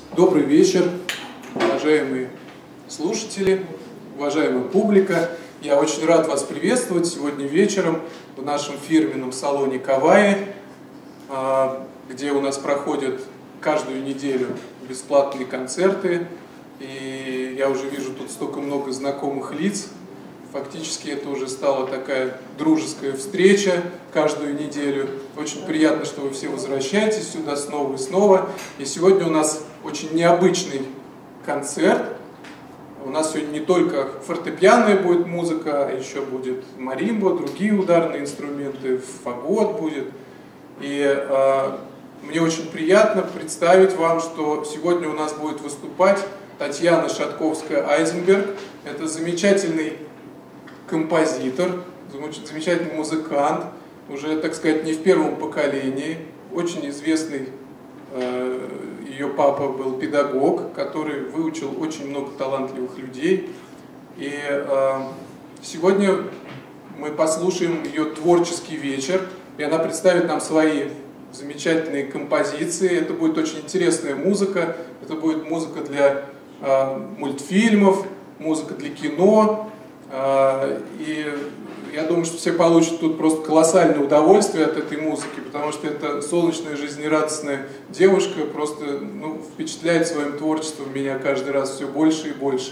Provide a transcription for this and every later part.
Добрый вечер, уважаемые слушатели, уважаемая публика. Я очень рад вас приветствовать сегодня вечером в нашем фирменном салоне Каваи, где у нас проходят каждую неделю бесплатные концерты. И я уже вижу тут столько много знакомых лиц. Фактически это уже стала такая дружеская встреча каждую неделю. Очень приятно, что вы все возвращаетесь сюда снова и снова. И сегодня у нас очень необычный концерт. У нас сегодня не только фортепианная будет музыка, а еще будет маримба, другие ударные инструменты, фагот будет. И мне очень приятно представить вам, что сегодня у нас будет выступать Татьяна Шатковская-Айзенберг. Это замечательный композитор, замечательный музыкант, уже, так сказать, не в первом поколении, очень известный. Ее папа был педагог, который выучил очень много талантливых людей. И сегодня мы послушаем ее творческий вечер, и она представит нам свои замечательные композиции. Это будет очень интересная музыка, это будет музыка для мультфильмов, музыка для кино. И я думаю, что все получат тут просто колоссальное удовольствие от этой музыки, потому что эта солнечная, жизнерадостная девушка просто впечатляет своим творчеством меня каждый раз все больше и больше.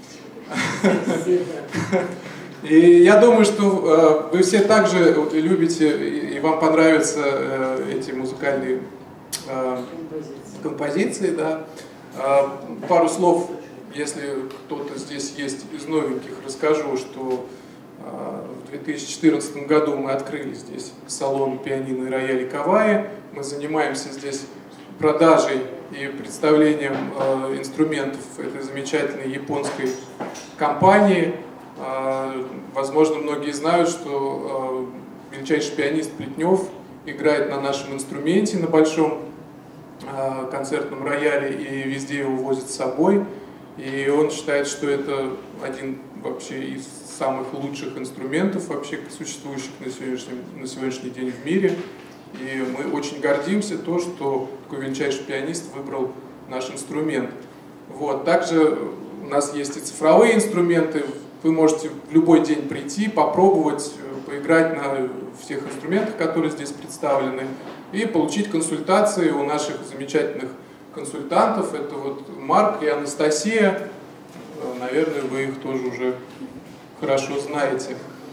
И я думаю, что вы все также любите и вам понравятся эти музыкальные композиции. Да. Пару слов, если кто-то здесь есть из новеньких, расскажу, что в 2014 году мы открыли здесь салон пианино и рояля Каваи. Мы занимаемся здесь продажей и представлением инструментов этой замечательной японской компании. Возможно, многие знают, что величайший пианист Плетнев играет на нашем инструменте, на большом концертном рояле, и везде его возят с собой. И он считает, что это один вообще из самых лучших инструментов, вообще существующих на сегодняшний день в мире. И мы очень гордимся то, что такой величайший пианист выбрал наш инструмент. Вот. Также у нас есть и цифровые инструменты. Вы можете в любой день прийти, попробовать, поиграть на всех инструментах, которые здесь представлены, и получить консультации у наших замечательных консультантов. Это вот Марк и Анастасия. Наверное, вы их тоже уже хорошо знаете.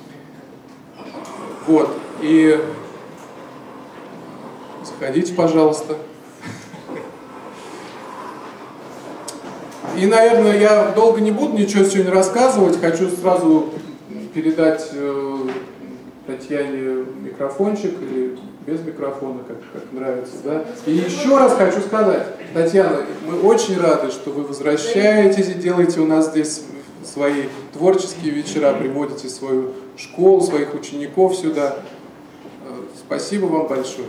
Вот. И заходите, пожалуйста. И, наверное, я долго не буду ничего сегодня рассказывать. Хочу сразу передать Татьяне микрофончик, или без микрофона, как нравится. Да? И еще раз хочу сказать, Татьяна, мы очень рады, что вы возвращаетесь и делаете у нас здесь свои творческие вечера, приводите свою школу, своих учеников сюда. Спасибо вам большое.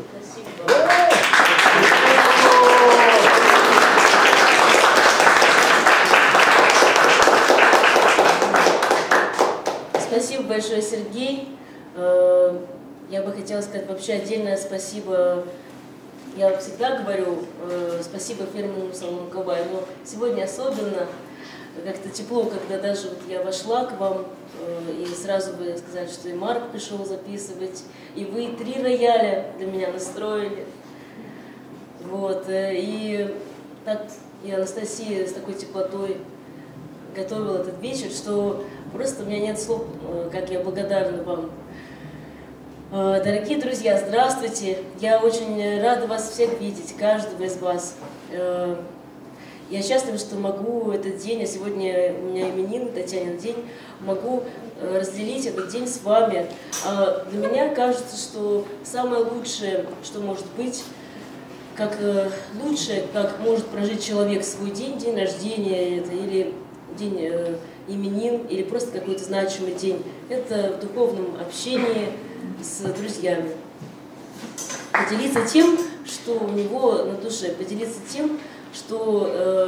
Спасибо большое, Сергей. Я бы хотела сказать вообще отдельное спасибо. Я всегда говорю спасибо фирменному салону Каваи, но сегодня особенно как-то тепло, когда даже вот я вошла к вам, и сразу вы сказали, что и Марк пришел записывать, и вы 3 рояля для меня настроили. Вот, и так и Анастасия с такой теплотой готовила этот вечер, что просто у меня нет слов, как я благодарна вам. Дорогие друзья, здравствуйте! Я очень рада вас всех видеть, каждого из вас. Я счастлива, что могу этот день, а сегодня у меня именин, Татьянин день, могу разделить этот день с вами. Для меня кажется, что самое лучшее, что может быть, как лучшее, как может прожить человек свой день, день рождения, это, или день именин, или просто какой-то значимый день, это в духовном общении с друзьями. Поделиться тем, что у него на душе, поделиться тем, что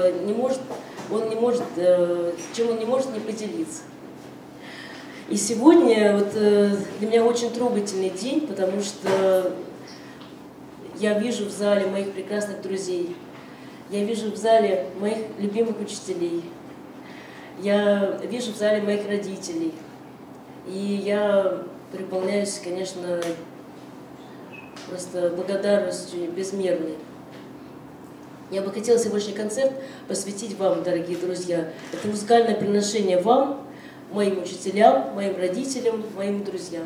чем он не может не поделиться. И сегодня вот, для меня очень трогательный день, потому что я вижу в зале моих прекрасных друзей. Я вижу в зале моих любимых учителей. Я вижу в зале моих родителей. И я переполняюсь, конечно, просто благодарностью безмерной. Я бы хотела сегодняшний концерт посвятить вам, дорогие друзья. Это музыкальное приношение вам, моим учителям, моим родителям, моим друзьям.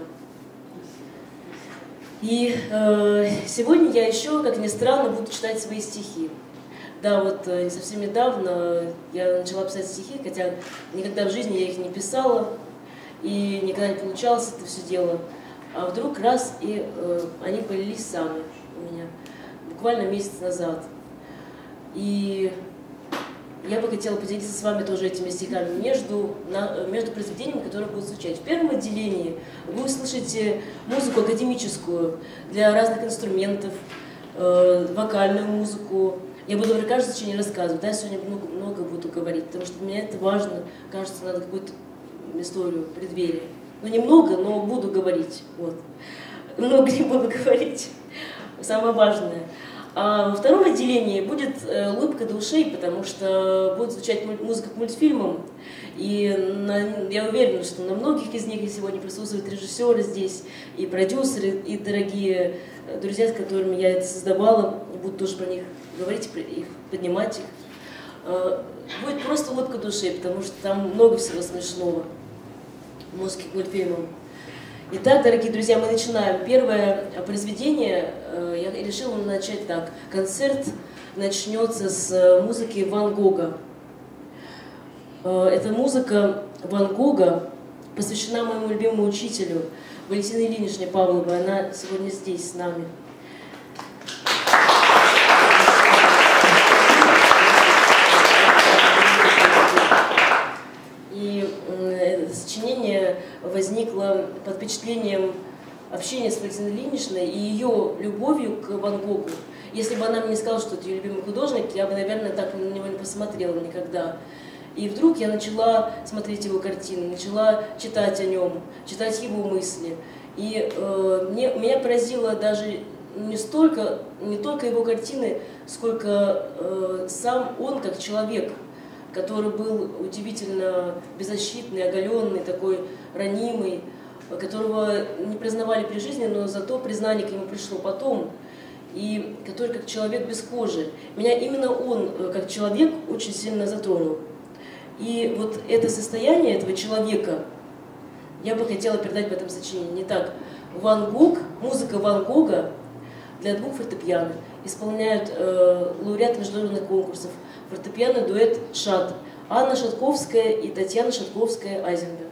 И сегодня я еще, как ни странно, буду читать свои стихи. Да, вот совсем недавно я начала писать стихи, хотя никогда в жизни я их не писала, и никогда не получалось это все дело. А вдруг раз, и они полились сами у меня, буквально месяц назад. И я бы хотела поделиться с вами тоже этими стихами между произведениями, которые будут звучать. В первом отделении вы услышите музыку академическую для разных инструментов, вокальную музыку. Я буду про каждое сочинение рассказывать, да, я сегодня много буду говорить, потому что для меня это важно, кажется, надо какую-то историю, преддверие. Ну, немного, но буду говорить, вот. Много не буду говорить, самое важное. А во втором отделении будет улыбка до ушей, потому что будет звучать музыка к мультфильмам. И я уверена, что на многих из них сегодня присутствуют режиссеры здесь, и продюсеры, и дорогие друзья, с которыми я это создавала, буду тоже про них говорить, их поднимать их. Будет просто улыбка души, потому что там много всего смешного в музыке к мультфильмам. Итак, дорогие друзья, мы начинаем. Первое произведение я решила начать так. Концерт начнется с музыки Ван Гога. Эта музыка Ван Гога посвящена моему любимому учителю Валентине Ильиничне Павловой. Она сегодня здесь с нами. Сочинение возникло под впечатлением общения с Валентиной Ильиничной и ее любовью к Ван Гогу. Если бы она мне не сказала, что это ее любимый художник, я бы, наверное, так на него не посмотрела никогда. И вдруг я начала смотреть его картины, начала читать о нем, читать его мысли. И меня поразило даже не только его картины, сколько сам он как человек, который был удивительно беззащитный, оголенный, такой ранимый, которого не признавали при жизни, но зато признание к нему пришло потом, и который как человек без кожи. Меня именно он, как человек, очень сильно затронул. И вот это состояние этого человека я бы хотела передать в этом сочинении. Итак, Ван Гог, музыка Ван Гога для двух фортепиано исполняют лауреаты международных конкурсов. Фортепиано дуэт «Шат». Анна Шатковская и Татьяна Шатковская-Айзенберг.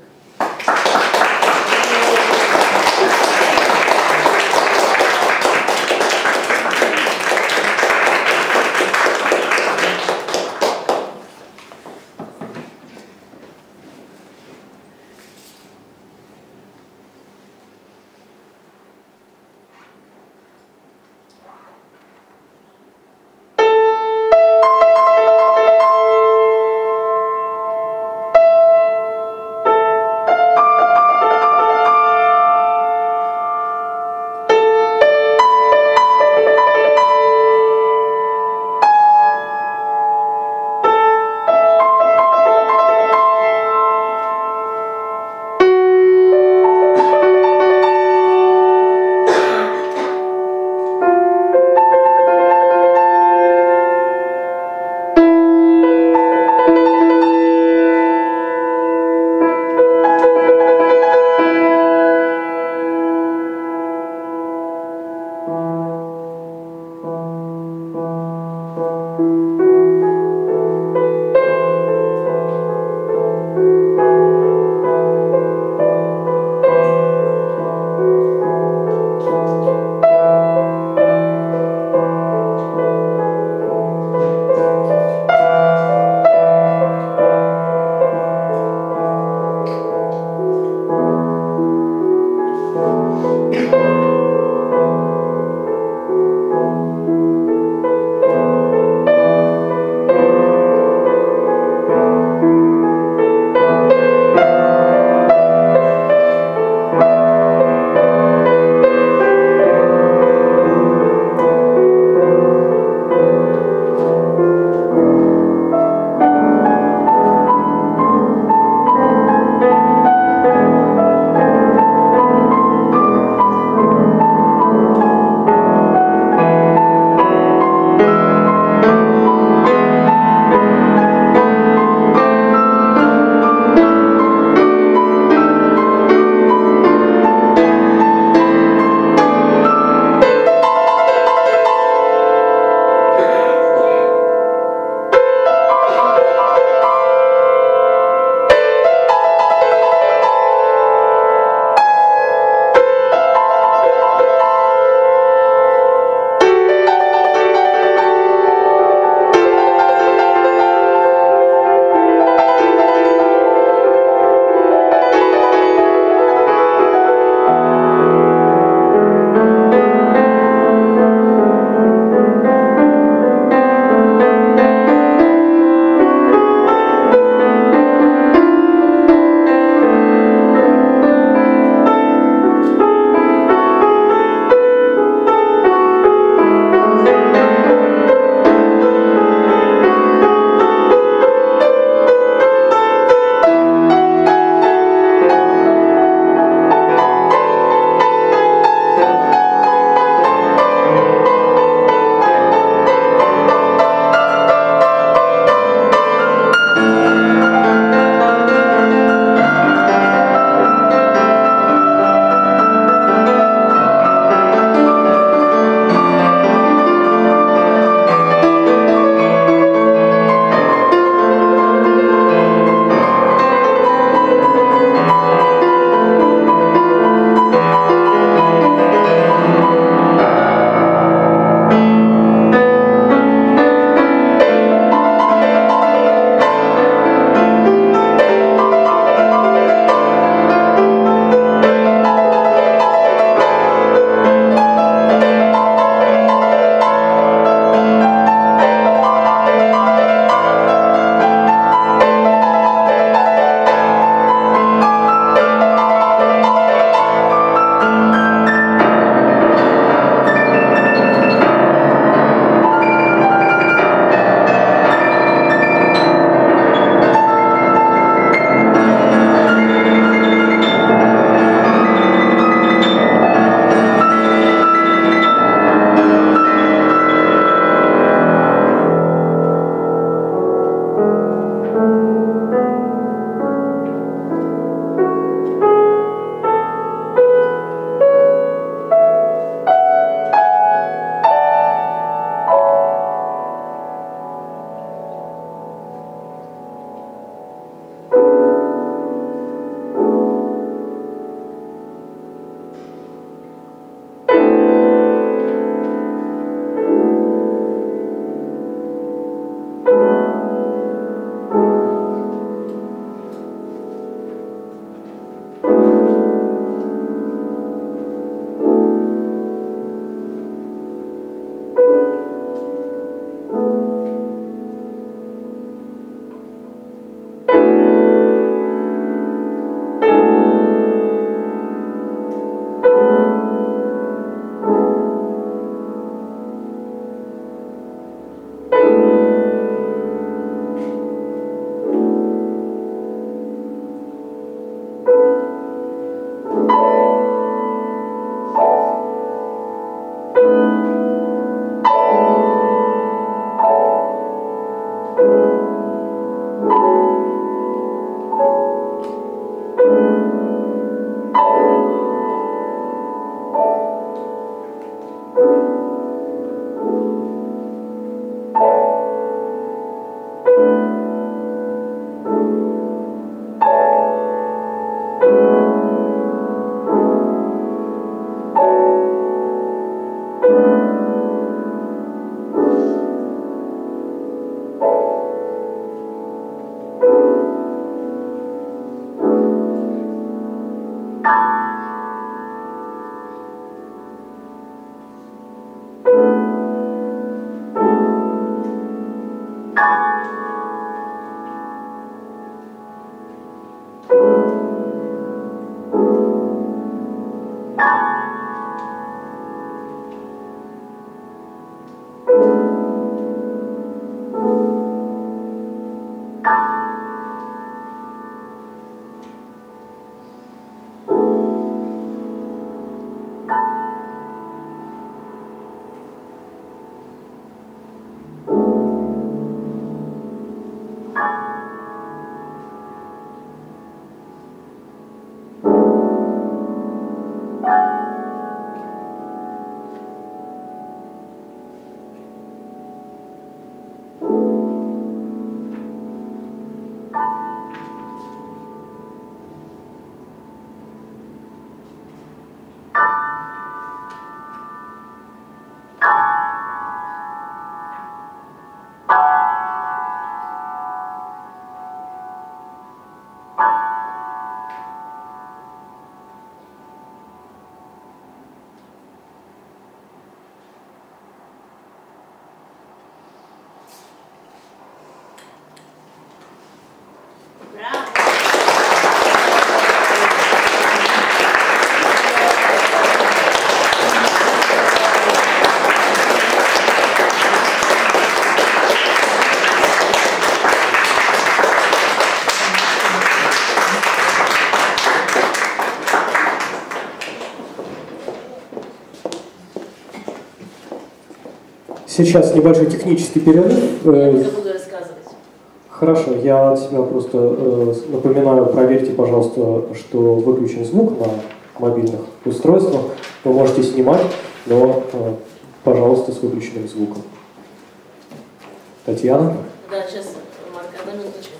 Сейчас небольшой технический перерыв. Я не буду рассказывать. Хорошо, я от себя просто напоминаю, проверьте, пожалуйста, что выключен звук на мобильных устройствах. Вы можете снимать, но, пожалуйста, с выключенным звуком. Татьяна? Да, сейчас, Марк, одна минуточка.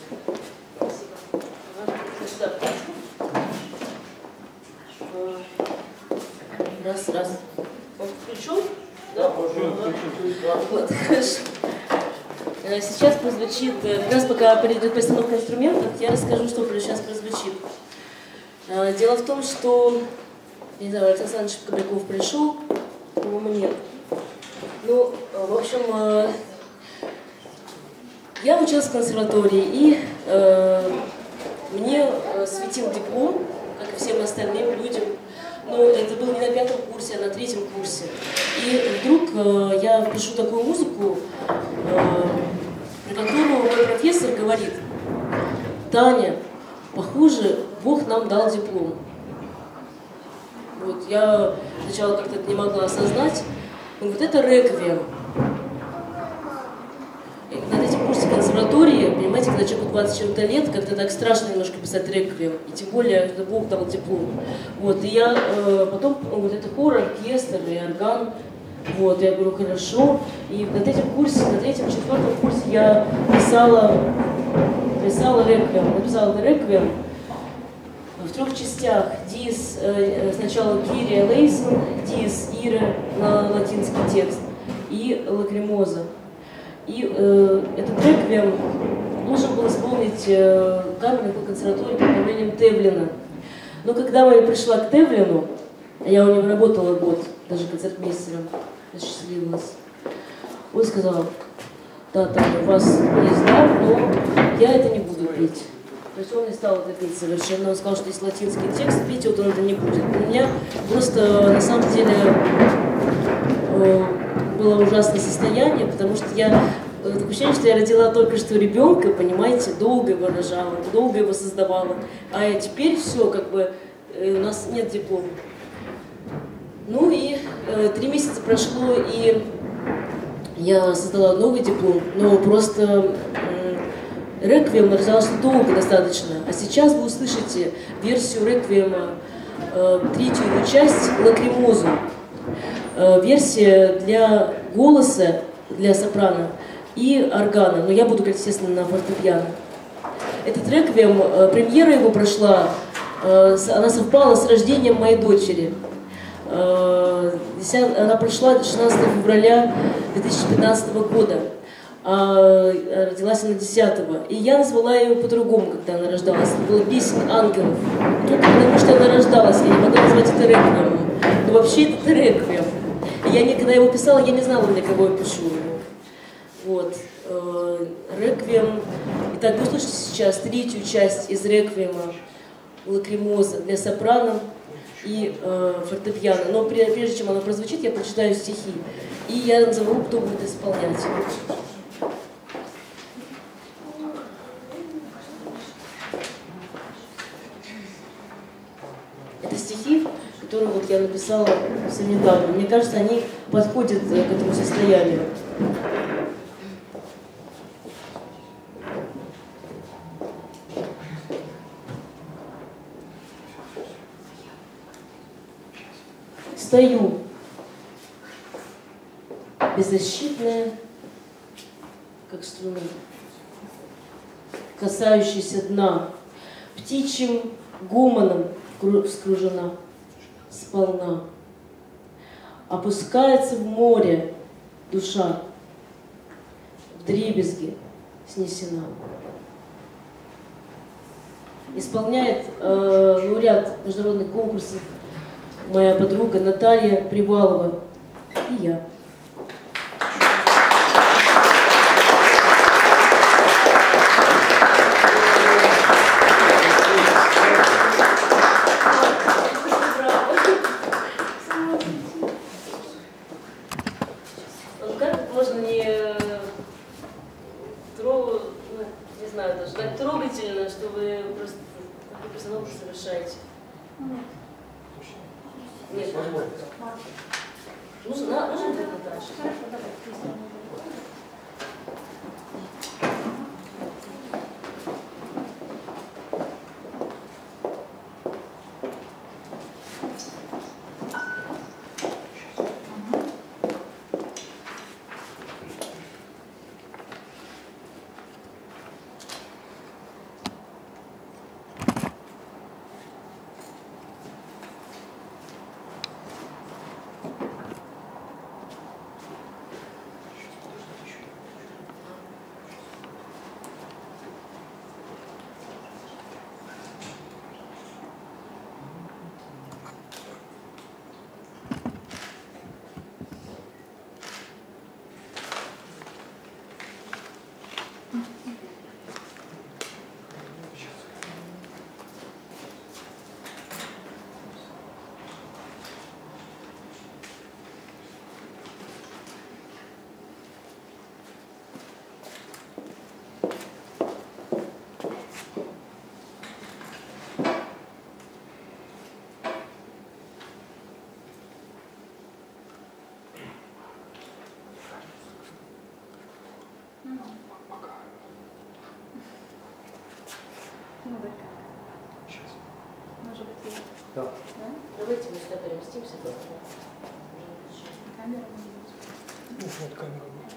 Спасибо. Раз. Он включен? Да? Вот, хорошо. Сейчас прозвучит, как раз пока придет постановка инструментов, я расскажу, что сейчас прозвучит. Дело в том, что, не знаю, Александр Александрович Кобяков пришел, по-моему, нет. Ну, в общем, я училась в консерватории, и мне светил диплом, как и всем остальным людям. Но это было не на 5-м курсе, а на 3-м курсе. И вдруг я пишу такую музыку, про которую мой профессор говорит: Таня, похоже, Бог нам дал диплом. Вот, я сначала как-то это не могла осознать, но вот это реквием. На 3-м курсе консерватории, понимаете, когда человеку 20 с чем-то лет, как-то так страшно немножко писать реквием, и тем более, что Бог дал диплом. Вот, и я потом, вот это хор, оркестр и орган, вот, я говорю, хорошо. И на 3-м курсе, на 3-м, 4-м курсе я писала реквием, написала реквием в 3 частях. Диез, сначала Кирия Лейсон, диез Ире на латинский текст, и лакримоза. И этот реквием должен был исполнить камерный консерваторий под управлением Тевлина. Но когда я пришла к Тевлину, я у него работала год, даже концертмейстером, осчастливилась, он сказал: да, Таня, у вас есть дар, но я это не буду петь. То есть он не стал это петь совершенно, он сказал, что есть латинский текст, петь вот он это не будет. У меня просто на самом деле было ужасное состояние, потому что я такое ощущение, что я родила только что ребенка, понимаете, долго его рожала, долго его создавала, а теперь все, как бы, у нас нет диплома. Ну и 3 месяца прошло, и я создала новый диплом, но просто реквием рождался долго достаточно, а сейчас вы услышите версию реквиема, 3-ю его часть, лакримозу. Версия для голоса, для сопрано и органа, но я буду, как естественно, на фортепиано. Этот реквием, премьера его прошла, она совпала с рождением моей дочери. Она прошла 16 февраля 2015 года, а родилась она 10-го. И я назвала ее по-другому, когда она рождалась. Это была «Песнь ангелов». Только потому что она рождалась, я не могла назвать это реквиемом. Но вообще это реквием. И когда его писала, я не знала, для кого я пишу его. Вот. Реквием. Итак, вы слышите сейчас 3-ю часть из реквиема лакримоза для сопрано и фортепиано. Но прежде чем оно прозвучит, я прочитаю стихи. И я назову, кто будет исполнять. Это стихи, которые вот я написала совсем недавно. Мне кажется, они подходят к этому состоянию. Стою, беззащитная, как струна, касающаяся дна, птичьим гомоном вскружена, сполна. Опускается в море душа, вдребезги снесена. Исполняет лауреат международных конкурсов моя подруга Наталья Привалова и я. Как можно не знаю, даже так трогательно, что вы просто такую постановку совершаете? Нет. Нужен будет дальше? Хорошо, давай, песня. Ну да как? Сейчас. Может быть, я... Да. Да? Давайте мы сюда переместимся. Камера может быть. Ну, вот камера будет.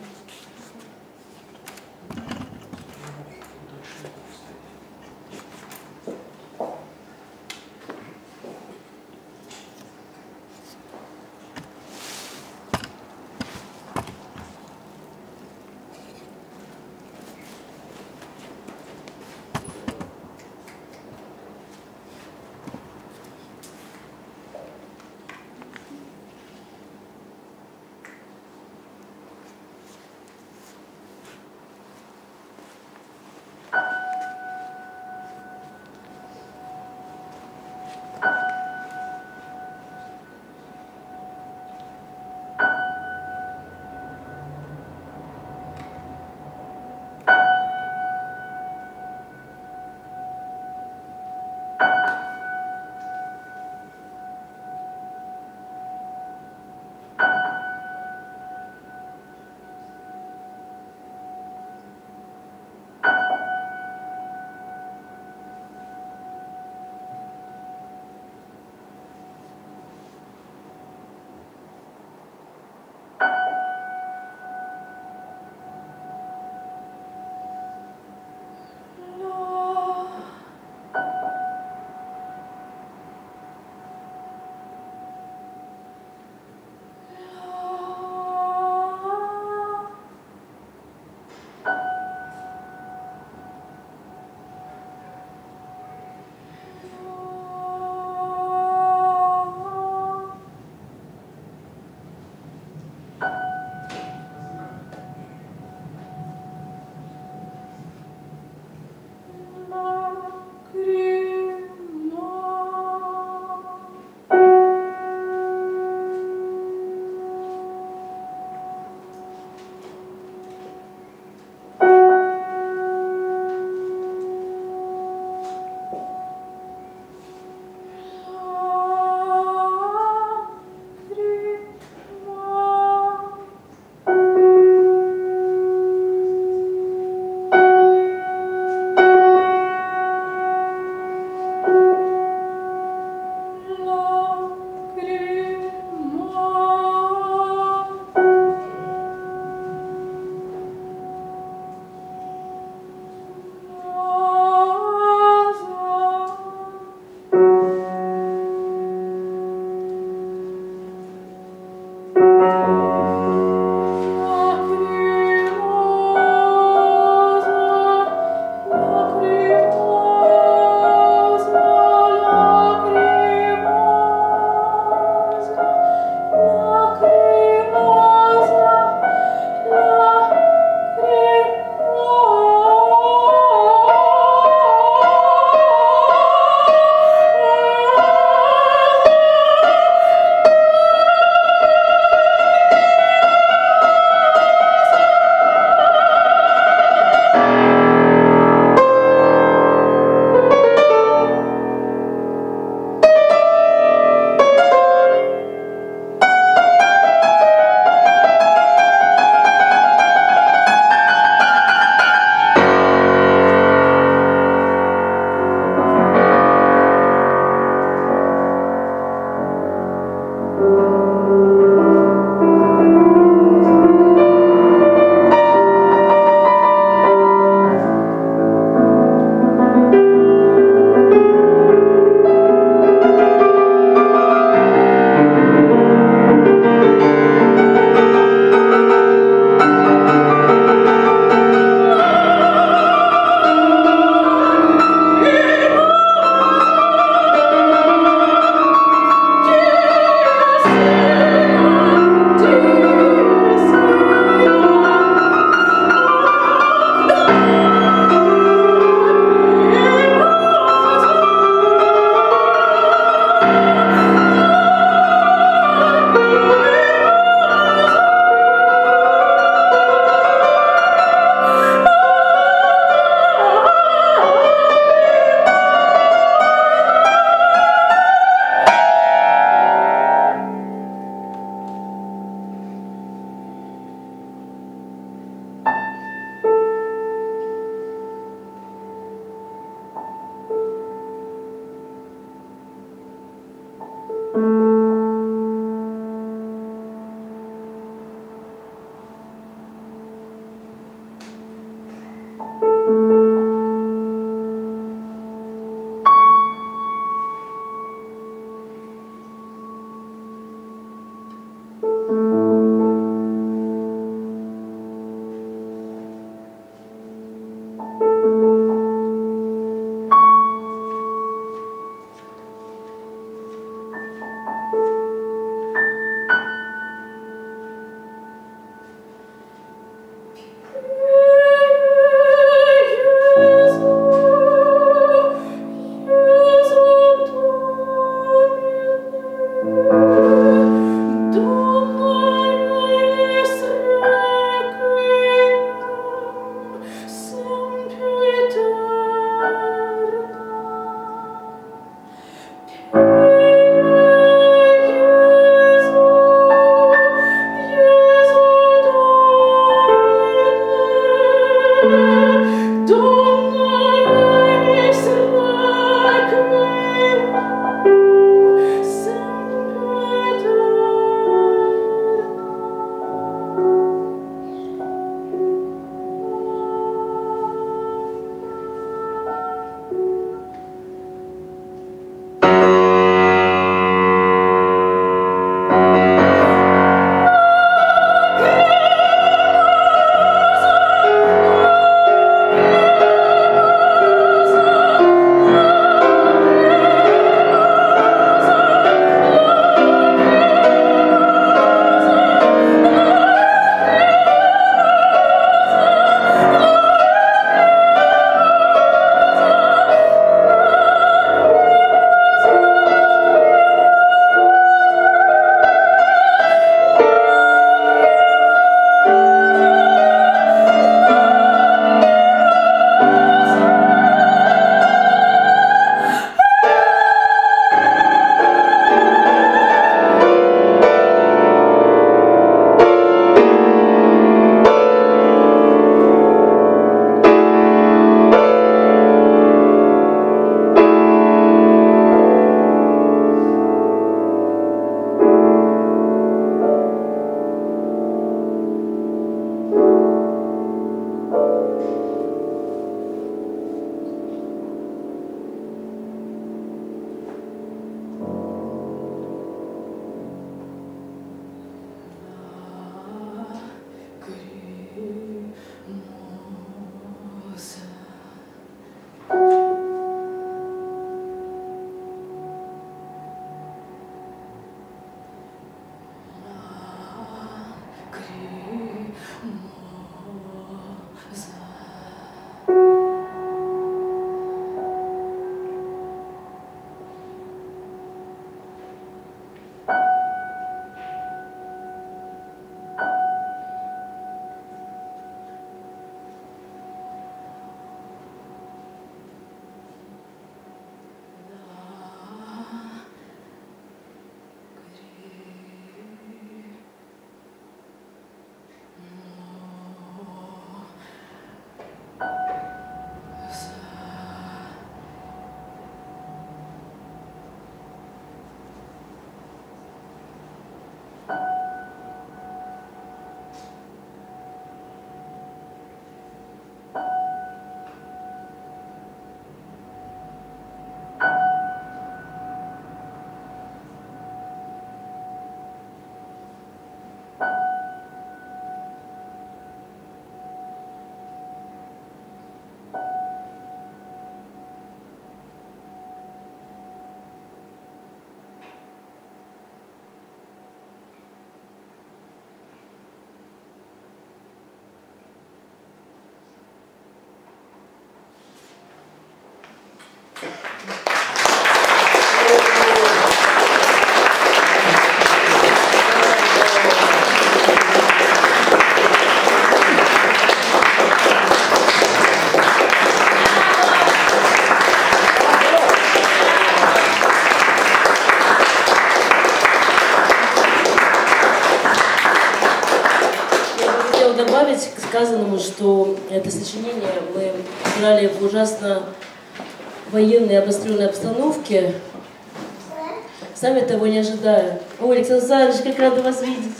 сказанному, что это сочинение мы играли в ужасно военной обостренной обстановке, сами того не ожидая. Ой, Александр Александрович, как рада вас видеть.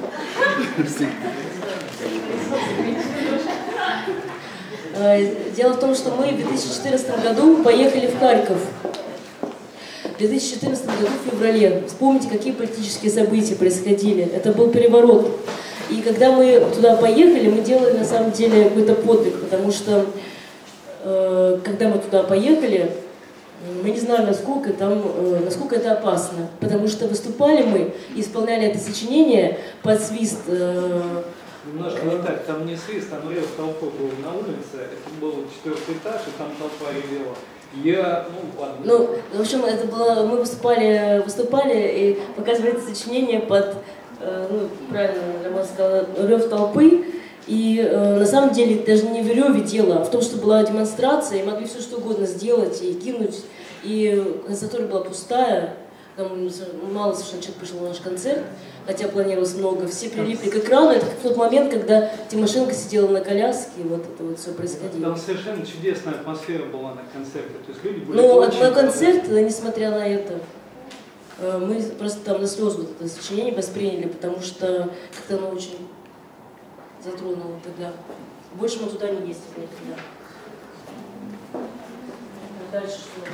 Дело в том, что мы в 2014 году поехали в Харьков. В 2014 году, в феврале. Вспомните, какие политические события происходили. Это был переворот. И когда мы туда поехали, мы делали на самом деле какой-то подвиг, потому что когда мы туда поехали, мы не знали, насколько это опасно. Потому что выступали мы и исполняли это сочинение под свист. Немножко не так, там не свист, там рев толпы был на улице, это был 4-й этаж, и там толпа ревела. Ладно. Ну, в общем, это было, мы выступали и показывали это сочинение под, правильно Роман сказал, рев толпы. И на самом деле даже не в реве дело, а в том, что была демонстрация, и могли все что угодно сделать и кинуть. И концертура была пустая, там мало совершенно человек пришел на наш концерт, хотя планировалось много. Все прилипли к экрану. Это как в тот момент, когда Тимошенко сидела на коляске, и вот это вот все происходило. Там совершенно чудесная атмосфера была на концерте. То есть люди были на концерт, несмотря на это, мы просто там на слезы вот это сочинение восприняли, потому что как-то оно очень затронуло тогда. Больше мы туда не ездили никогда. Дальше что?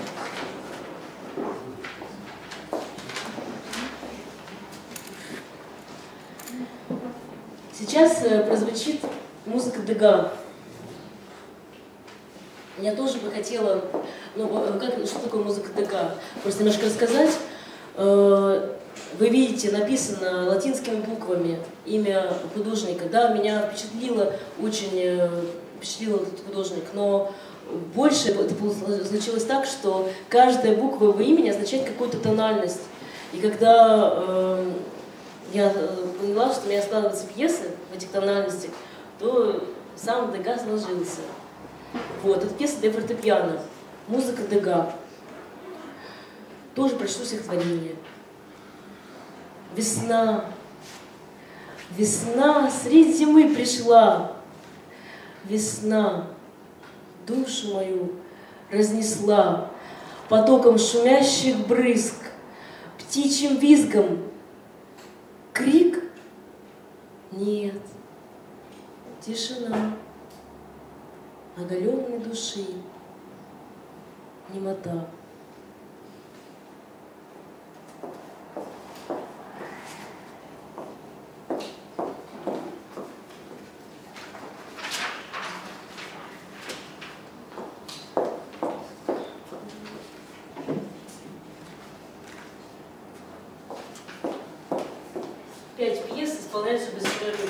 Сейчас прозвучит музыка Дега. Я тоже бы хотела, что такое музыка Дега? Просто немножко рассказать. Вы видите, написано латинскими буквами имя художника. Да, меня очень впечатлил этот художник, но больше это случилось так, что каждая буква его имени означает какую-то тональность. И когда я поняла, что у меня складываются пьесы в этих тональностях, то сам Дега сложился. Вот, это пьеса для фортепиано, музыка Дега. Тоже прочту стихотворение. Весна, весна средь зимы пришла, весна душу мою разнесла потоком шумящих брызг, птичьим визгом. Крик? Нет. Тишина. Оголенной души. Немота. Пять пьес исполняются без перерыва.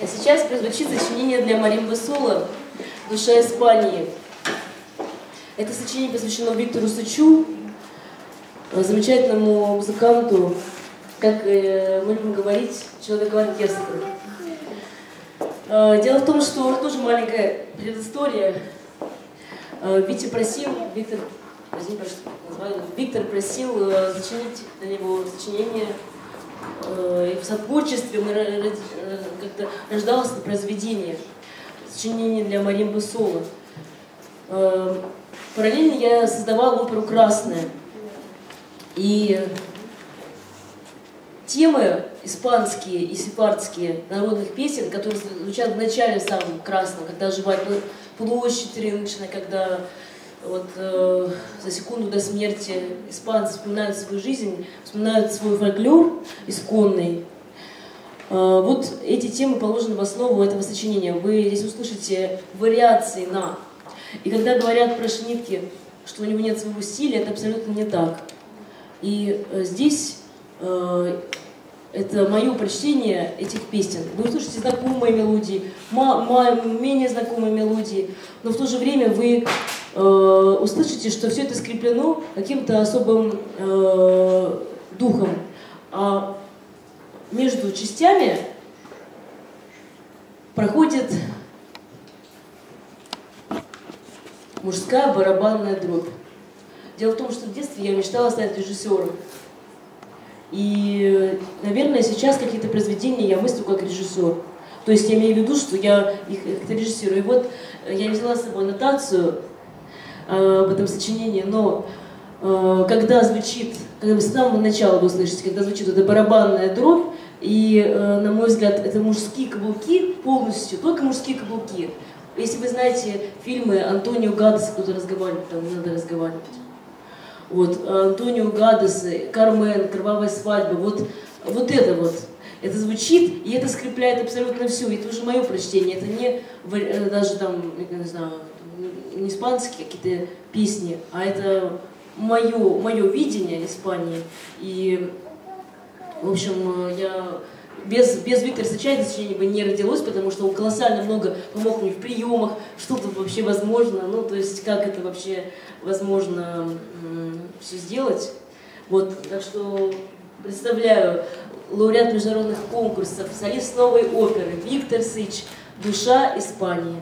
А сейчас прозвучит сочинение для маримбы соло «Душа Испании». Это сочинение посвящено Виктору Сычу, замечательному музыканту, как мы любим говорить, человек-оркестр. Дело в том, что тоже маленькая предыстория. Виктор просил сочинить для него сочинение, и в сотворчестве как-то рождалось это произведение, сочинение для маримбы соло. Параллельно я создавала оперу «Красная». И темы испанские и сефардские народных песен, которые звучат в начале самого «Красного», когда оживает площадь рыночная, когда вот, за секунду до смерти испанцы вспоминают свою жизнь, вспоминают свой фольклор исконный. Вот эти темы положены в основу этого сочинения. Вы здесь услышите вариации на. И когда говорят про Шнитке, что у него нет своего стиля, это абсолютно не так. И здесь это мое прочтение этих песен. Вы услышите знакомые мелодии, менее знакомые мелодии, но в то же время вы услышите, что все это скреплено каким-то особым духом. А между частями проходит мужская барабанная дробь. Дело в том, что в детстве я мечтала стать режиссером. И, наверное, сейчас какие-то произведения я мыслю как режиссер. То есть я имею в виду, что я их как-то режиссирую. И вот я взяла с собой аннотацию об этом сочинении, но когда звучит, когда вы с самого начала вы слышите, когда звучит эта барабанная дробь, и, на мой взгляд, это мужские каблуки полностью, только мужские каблуки. Если вы знаете фильмы Антонио Гадеса, кто-то разговаривает, там не надо разговаривать. Вот, Антонио Гадеса, Кармен, Кровавая свадьба, вот это вот. Это звучит, и это скрепляет абсолютно все. И это уже мое прочтение, это не даже там, не знаю, не испанские какие-то песни, а это мое видение Испании. И, в общем, я без Виктора Сыча это сочинение бы не родилось, потому что он колоссально много помог мне в приемах, что тут вообще возможно, ну, то есть, как это вообще возможно все сделать. Вот, так что представляю лауреат международных конкурсов, солист новой оперы Виктор Сыч «Душа Испании».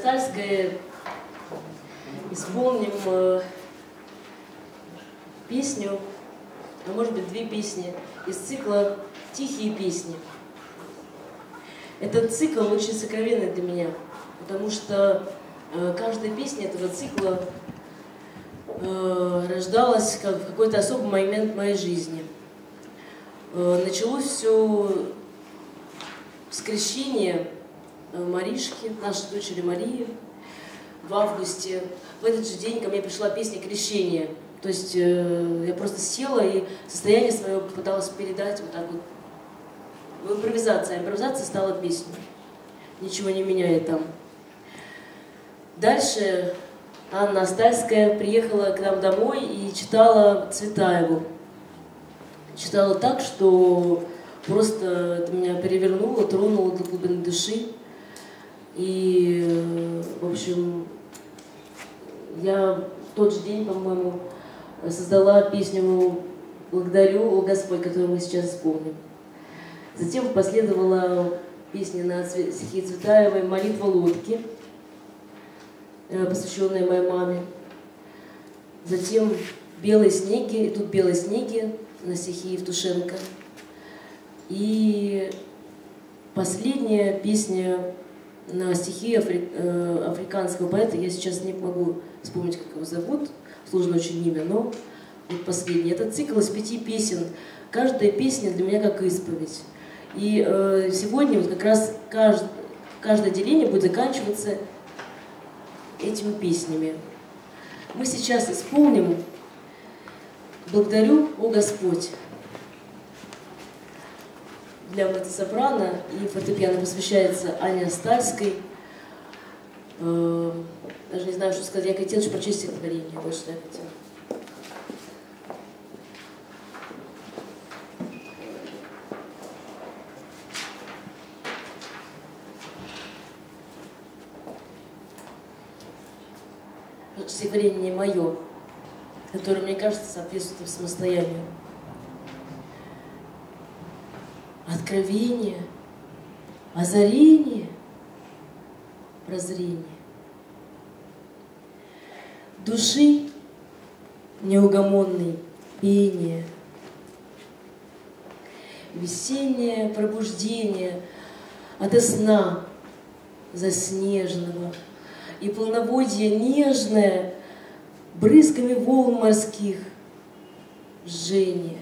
Остальская исполним песню, а может быть 2 песни из цикла «Тихие песни». Этот цикл очень сокровенный для меня, потому что каждая песня этого цикла рождалась как в какой-то особый момент моей жизни. Началось все с крещения Маришки, нашей дочери Марии, в августе. В этот же день ко мне пришла песня крещения. То есть я просто села и состояние свое попыталась передать вот так вот. В импровизации. Импровизация стала песней. Ничего не меняет там. Дальше Анна Остальская приехала к нам домой и читала Цветаеву. Читала так, что просто это меня перевернуло, тронуло до глубины души. И, в общем, я в тот же день, по-моему, создала песню «Благодарю, о Господь», которую мы сейчас исполним. Затем последовала песня на стихи Цветаевой «Молитва лодки», посвященная моей маме. Затем «Белые снеги», и тут «Белые снеги» на стихи Евтушенко. И последняя песня на стихи африканского поэта, я сейчас не могу вспомнить, как его зовут, сложно очень имя, но вот последняя. Это цикл из 5 песен. Каждая песня для меня как исповедь. И сегодня вот как раз каждое деление будет заканчиваться этими песнями. Мы сейчас исполним «Благодарю, о Господь». Для меццо-сопрано и фортепиано посвящается Ане Остальской. Даже не знаю, что сказать. Я хотела прочесть стихотворение. Вот что я хотела. Стихотворение не мое, которое, мне кажется, соответствует самостоянию. Откровение, озарение, прозрение. Души неугомонной пение, весеннее пробуждение ото сна заснеженного и полноводье нежное брызгами волн морских жжение.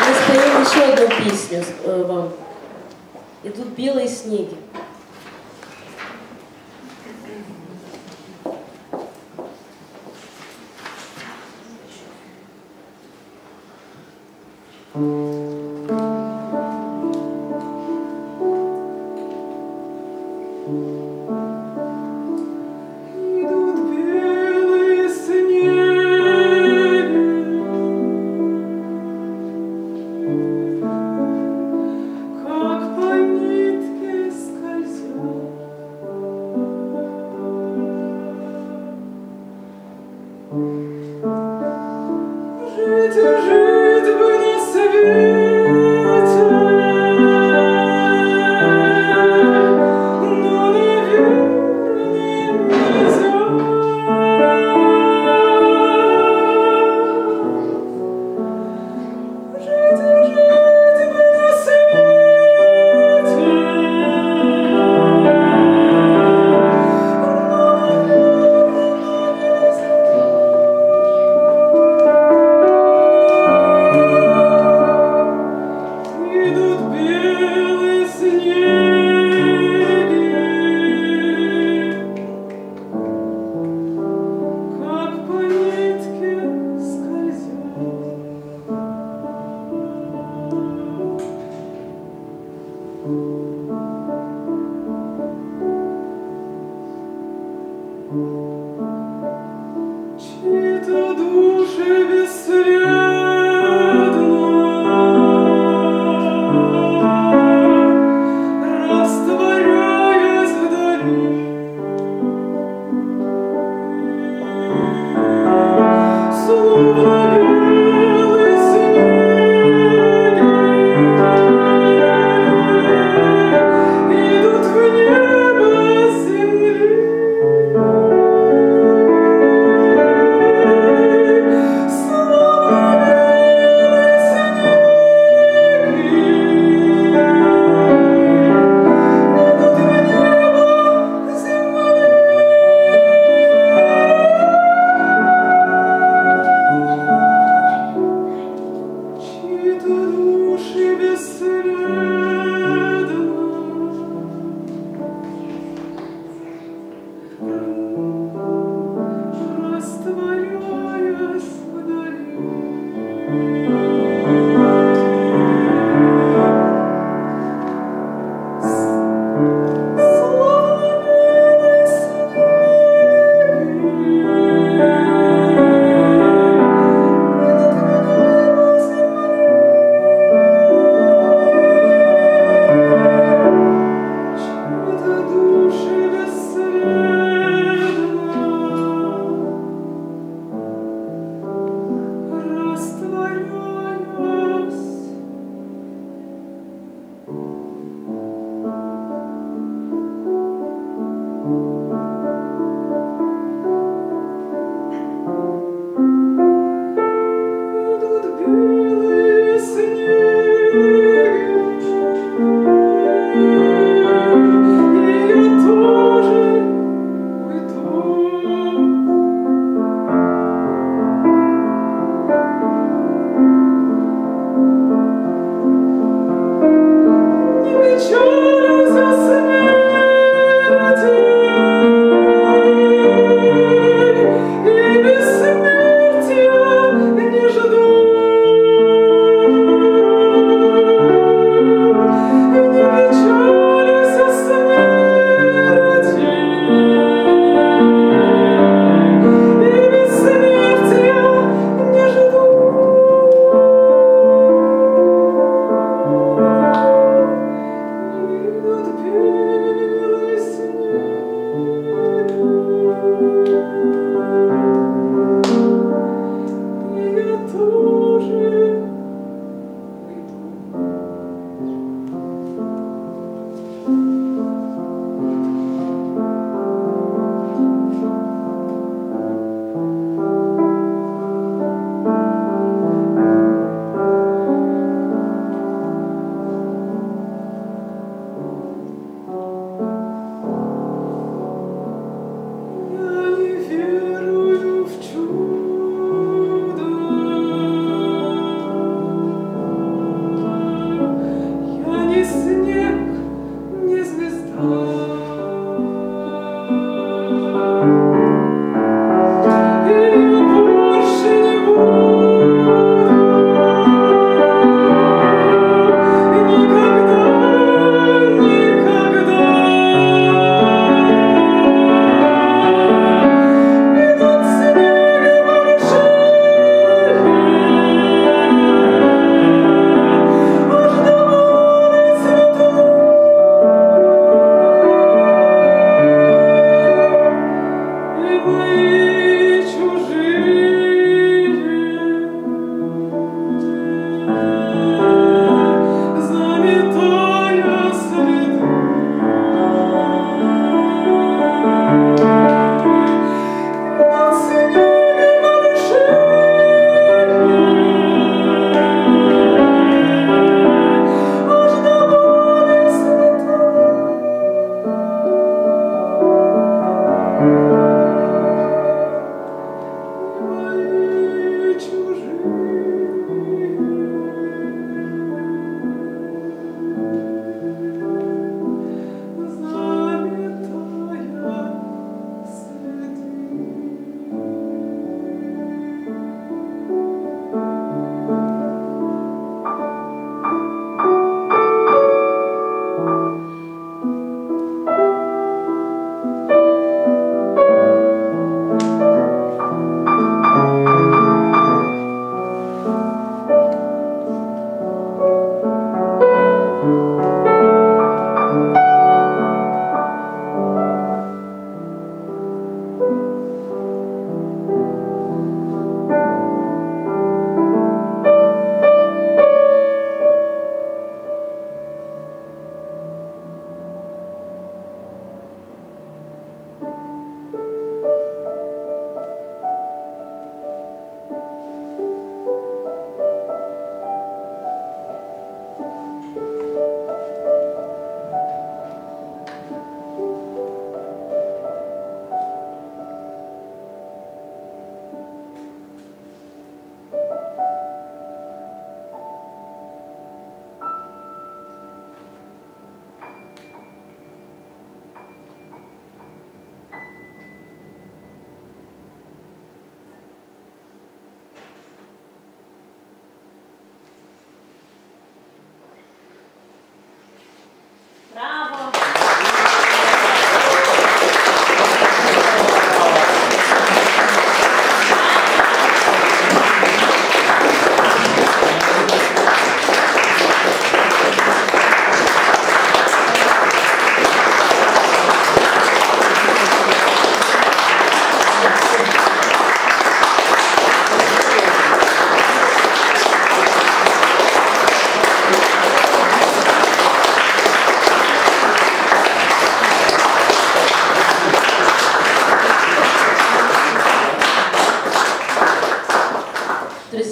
Мы споем еще одну песню вам. Идут белые снеги. Жить бы на свете.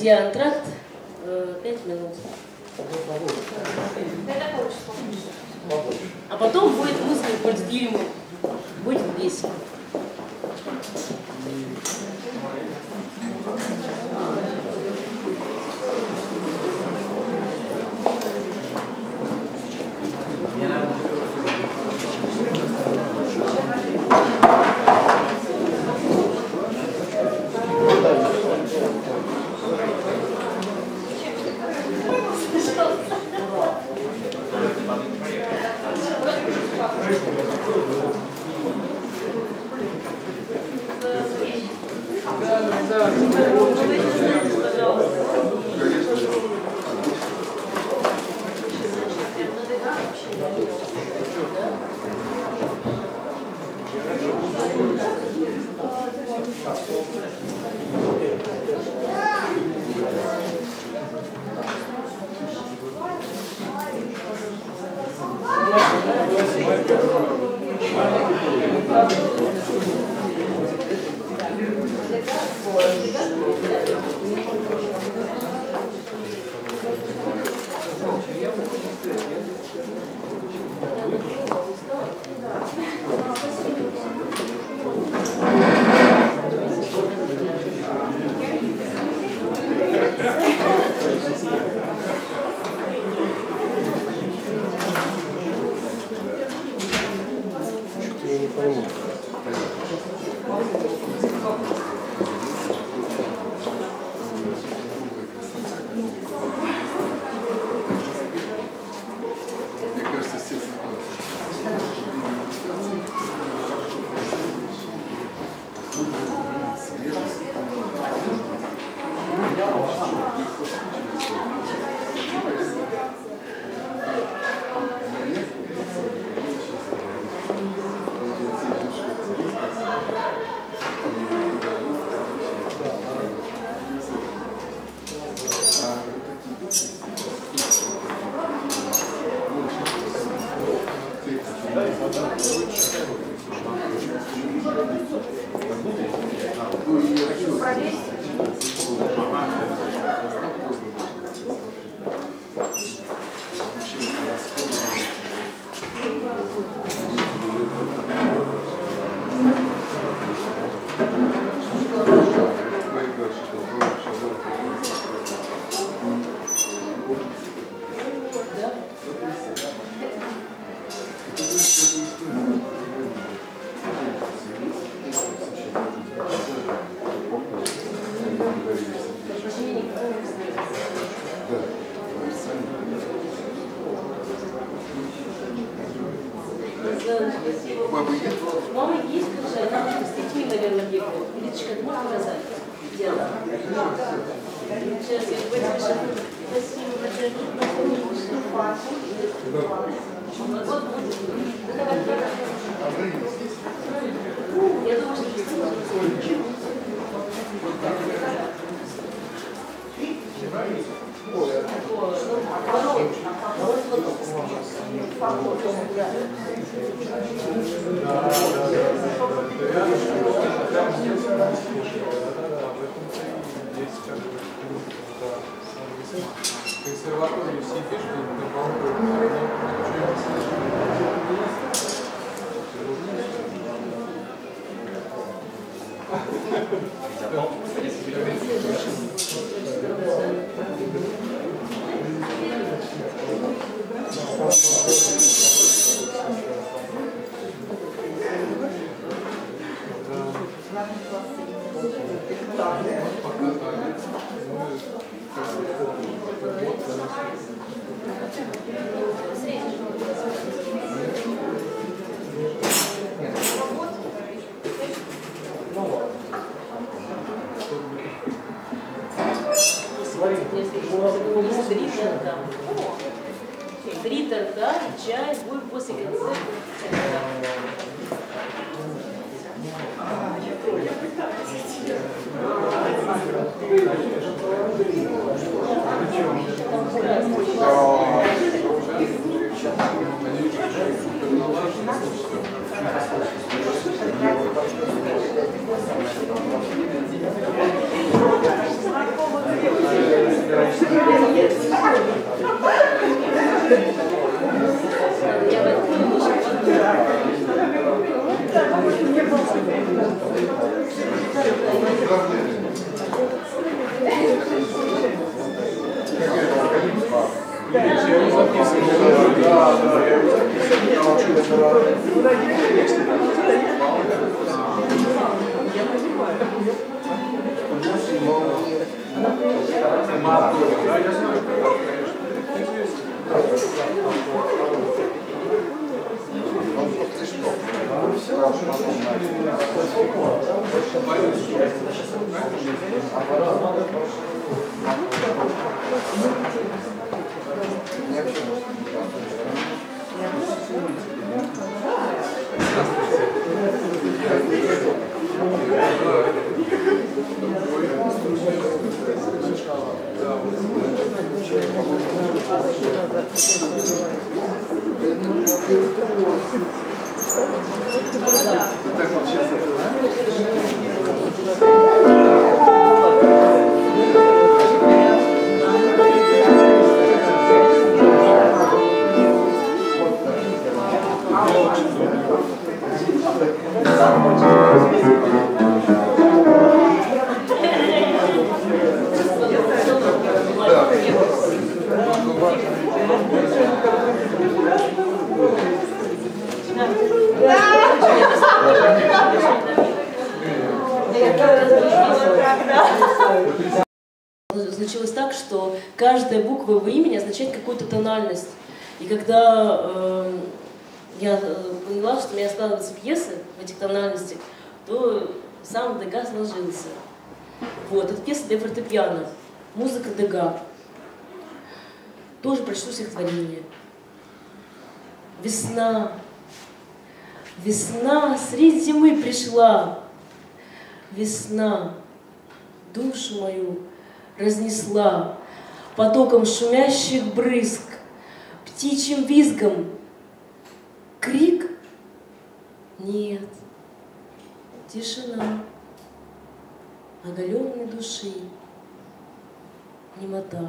друзья, антракт 5 минут. А потом будет музыка мультфильма. Будет весело. Мама есть, слушай, она с детьми, наверное, бегает. Лидочка, ты можешь показать? Дело. Сейчас я спасибо. Я думаю, что консерваторию все пишут, три торта, чай будет после концерта. Случилось так, что каждая буква его имени означает какую-то тональность. И когда я поняла, что у меня складываются пьесы в этих тональностях, то сам Дега сложился. Вот, это пьеса для фортепиано, музыка Дега. Тоже прочту стихотворение. Весна, весна средь зимы пришла, весна душу мою разнесла потоком шумящих брызг, птичьим визгом. Крик? Нет, тишина, оголенной души, немота.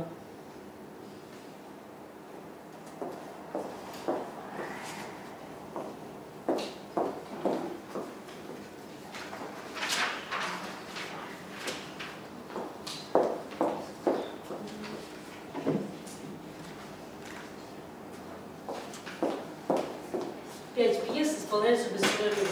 Пять пьес исполняются без перерыва.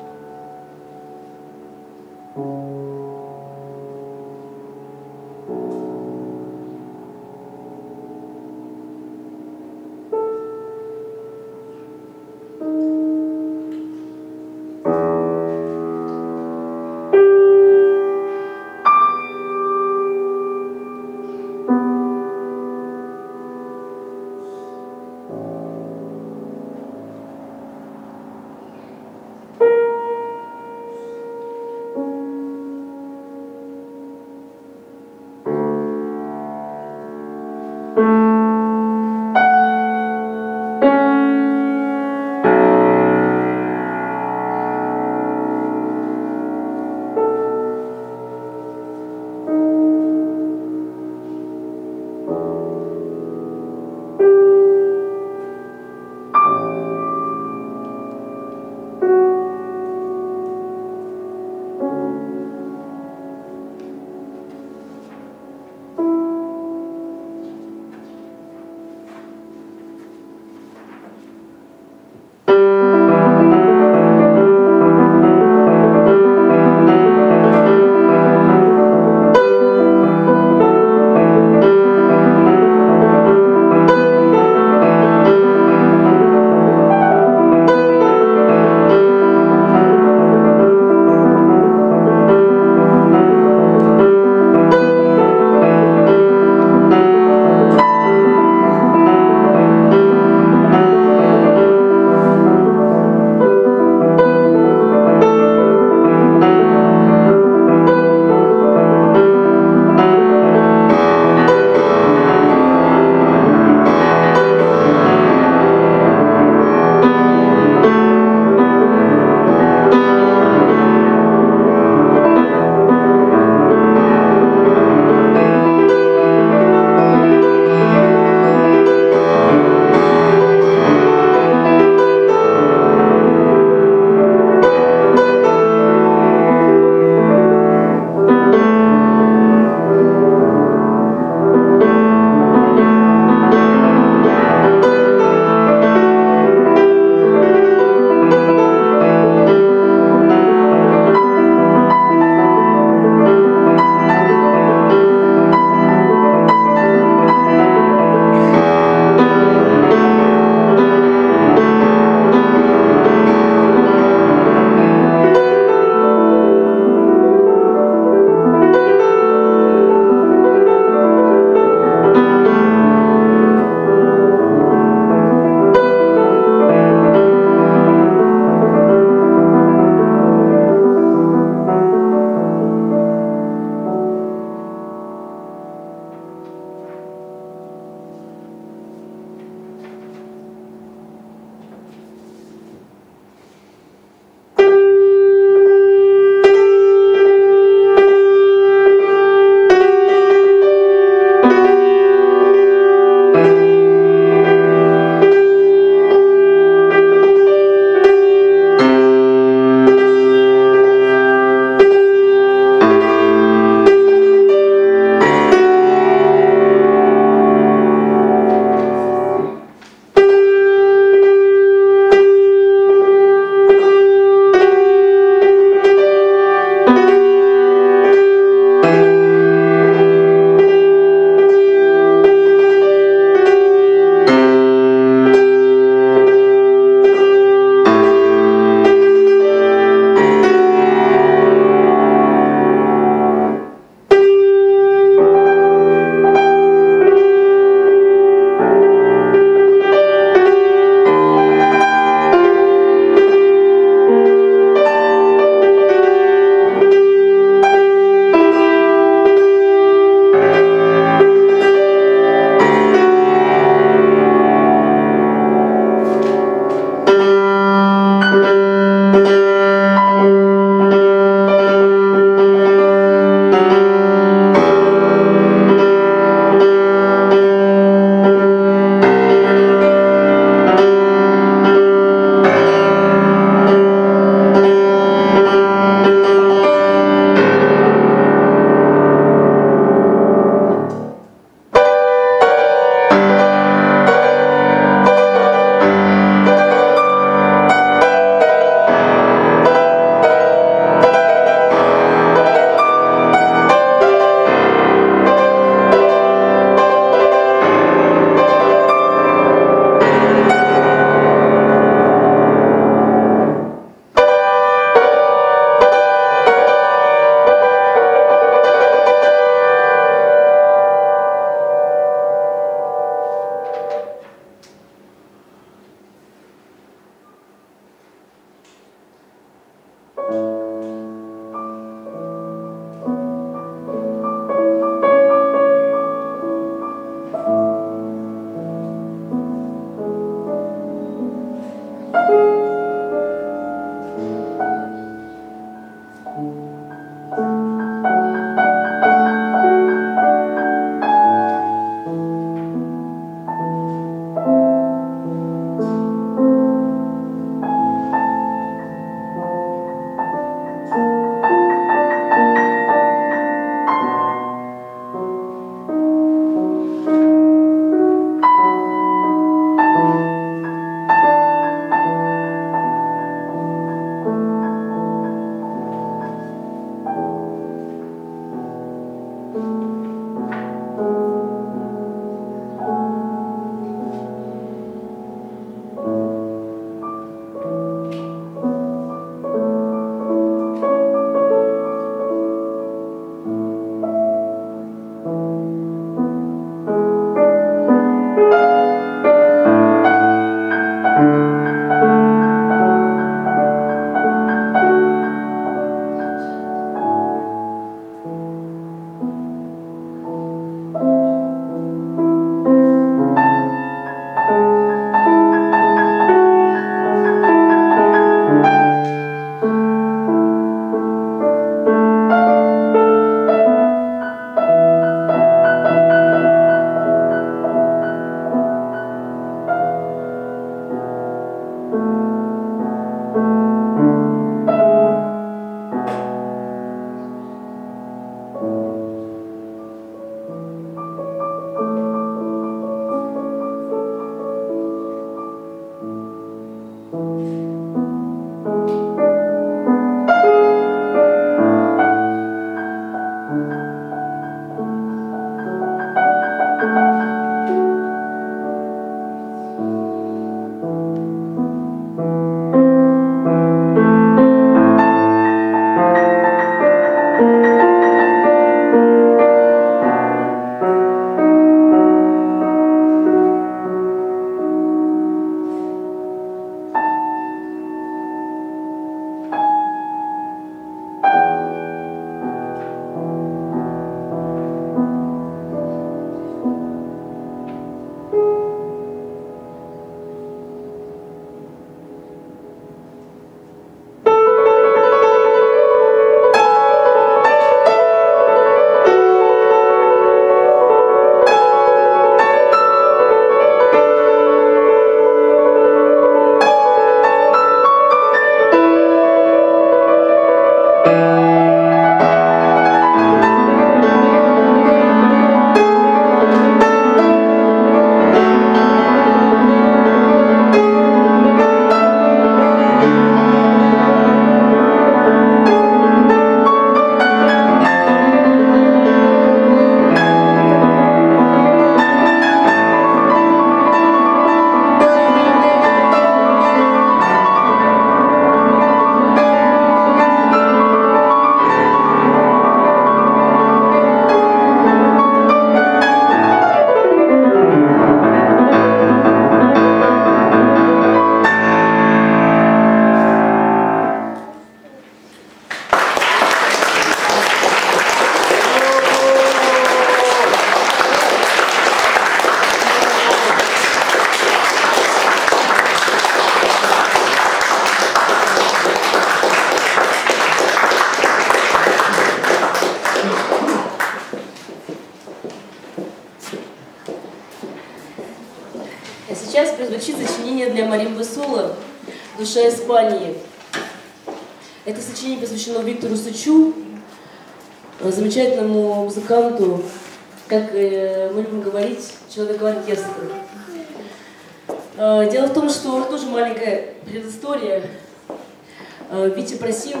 Сейчас прозвучит сочинение для маримбы соло «Душа Испании». Это сочинение посвящено Виктору Сычу, замечательному музыканту, как мы любим говорить, человеку-оркестру. Дело в том, что тоже маленькая предыстория. Виктор просил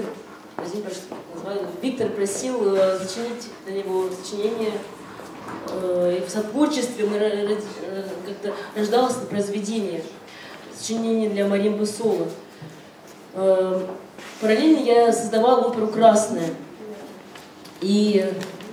сочинить для него сочинение. И в сотворчестве мы как-то рождалось это произведение, сочинение для маримбы соло. Параллельно я создавала оперу «Красная». И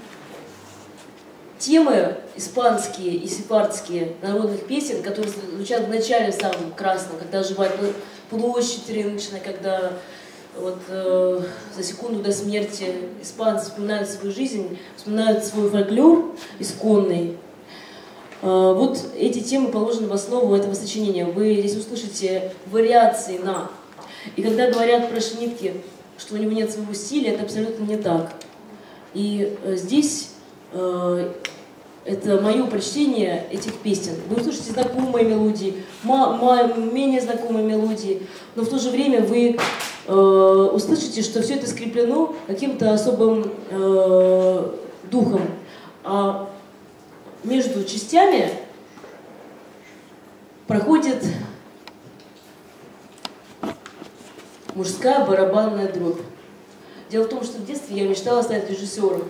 темы испанские и сефардские народных песен, которые звучат в начале самом «Красном», когда оживает площадь рыночная, когда вот за секунду до смерти испанцы вспоминают свою жизнь, вспоминают свой фольклор исконный. Вот эти темы положены в основу этого сочинения. Вы здесь услышите вариации на. И когда говорят про Шнитке, что у него нет своего стиля, это абсолютно не так. И здесь это мое прочтение этих песен. Вы услышите знакомые мелодии, менее знакомые мелодии, но в то же время вы услышите, что все это скреплено каким-то особым духом. А между частями проходит мужская барабанная дробь. Дело в том, что в детстве я мечтала стать режиссером.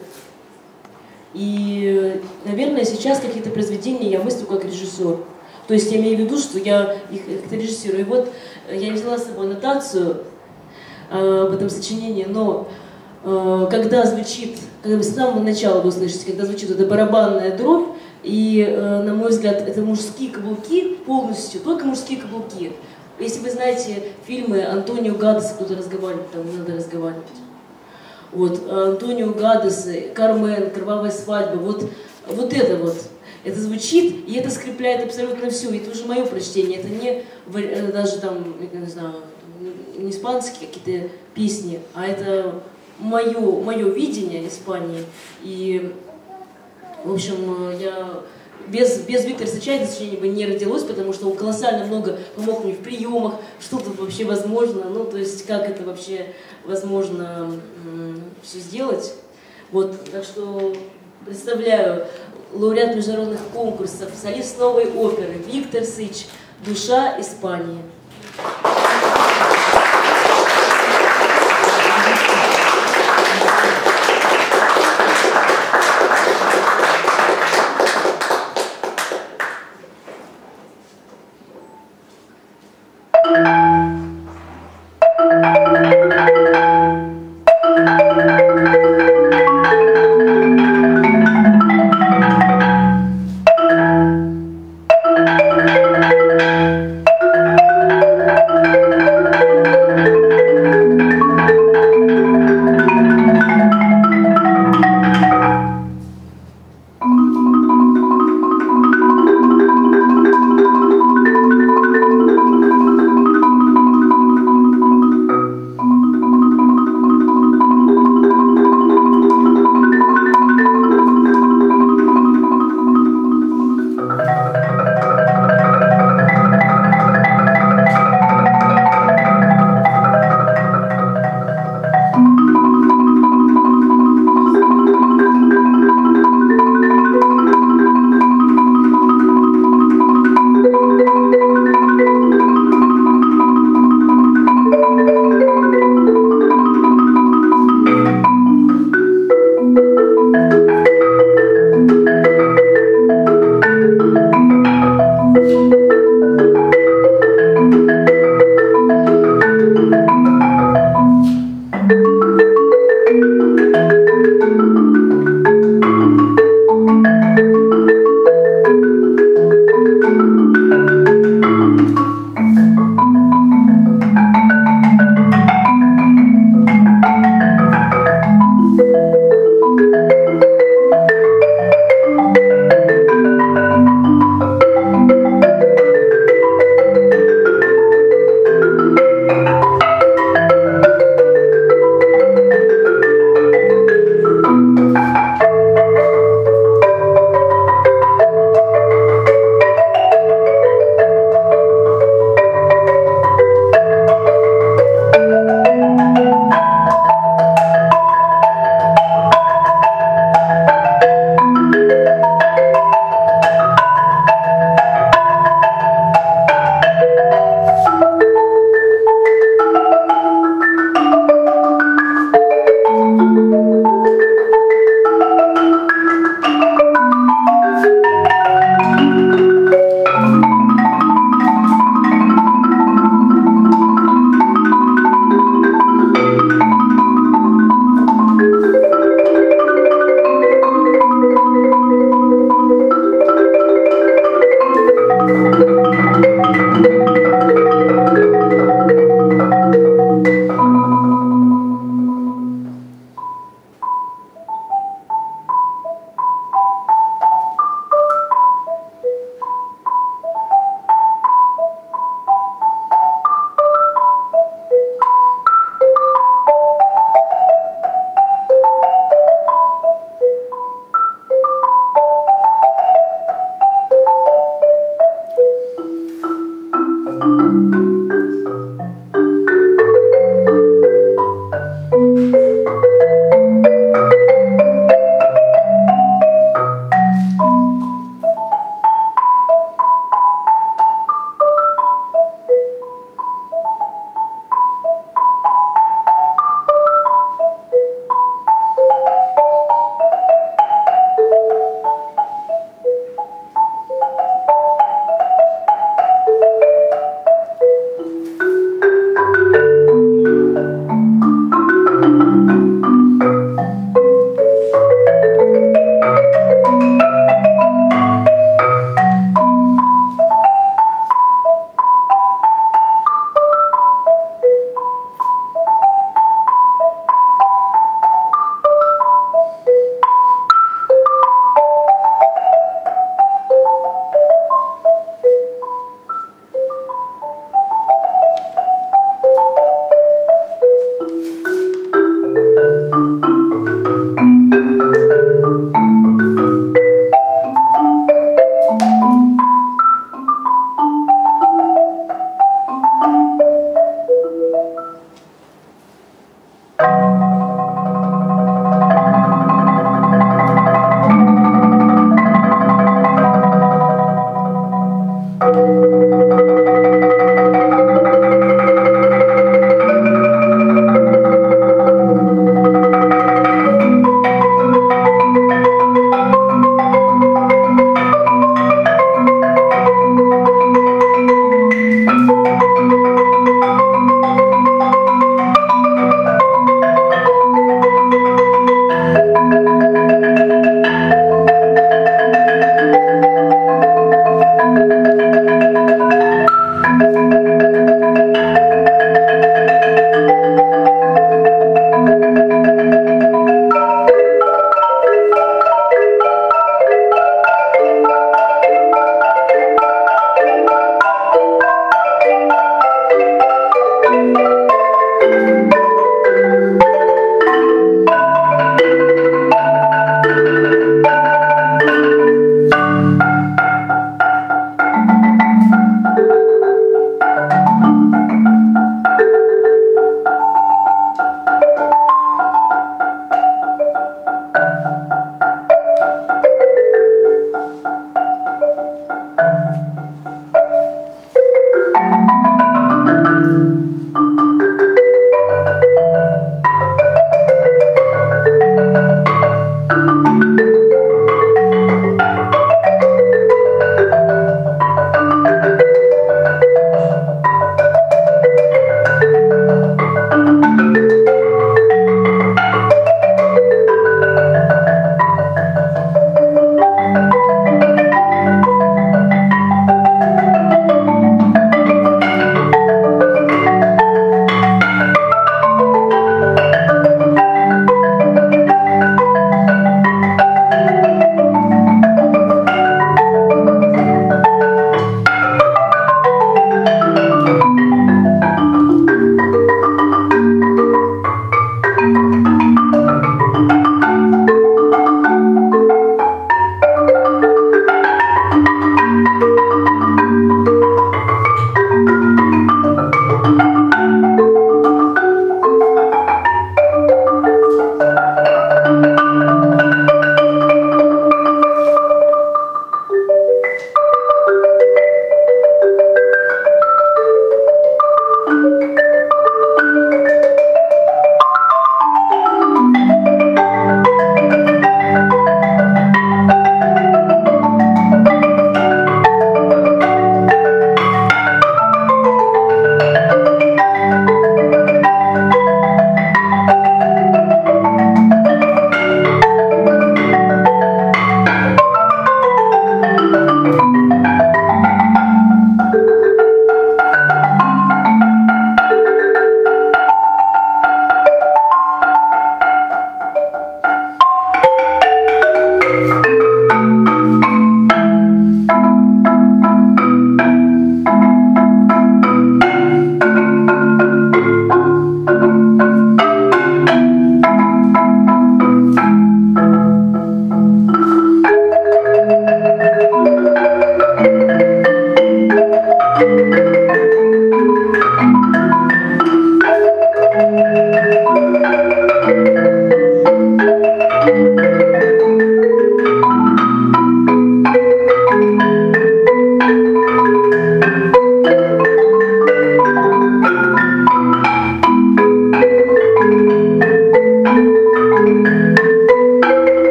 И, наверное, сейчас какие-то произведения я мыслю как режиссер. То есть я имею в виду, что я их как-то режиссирую. И вот я взяла с собой аннотацию в этом сочинении, но когда звучит, когда вы с самого начала вы услышите, когда звучит эта барабанная дробь, и, на мой взгляд, это мужские каблуки полностью, только мужские каблуки. Если вы знаете фильмы Антонио Гадеса, кто-то разговаривает, там не надо разговаривать. Вот, Антонио Гадеса, Кармен, Кровавая свадьба, вот это вот. Это звучит, и это скрепляет абсолютно все. Это уже мое прочтение, это не даже там, я не знаю, не испанские какие-то песни, а это мое видение Испании. И, в общем, я без Виктора Сыча это сочинение бы не родилось, потому что он колоссально много помог мне в приемах, что тут вообще возможно, ну, то есть, как это вообще возможно все сделать. Вот, так что представляю лауреат международных конкурсов, солист новой оперы Виктор Сыч «Душа Испании».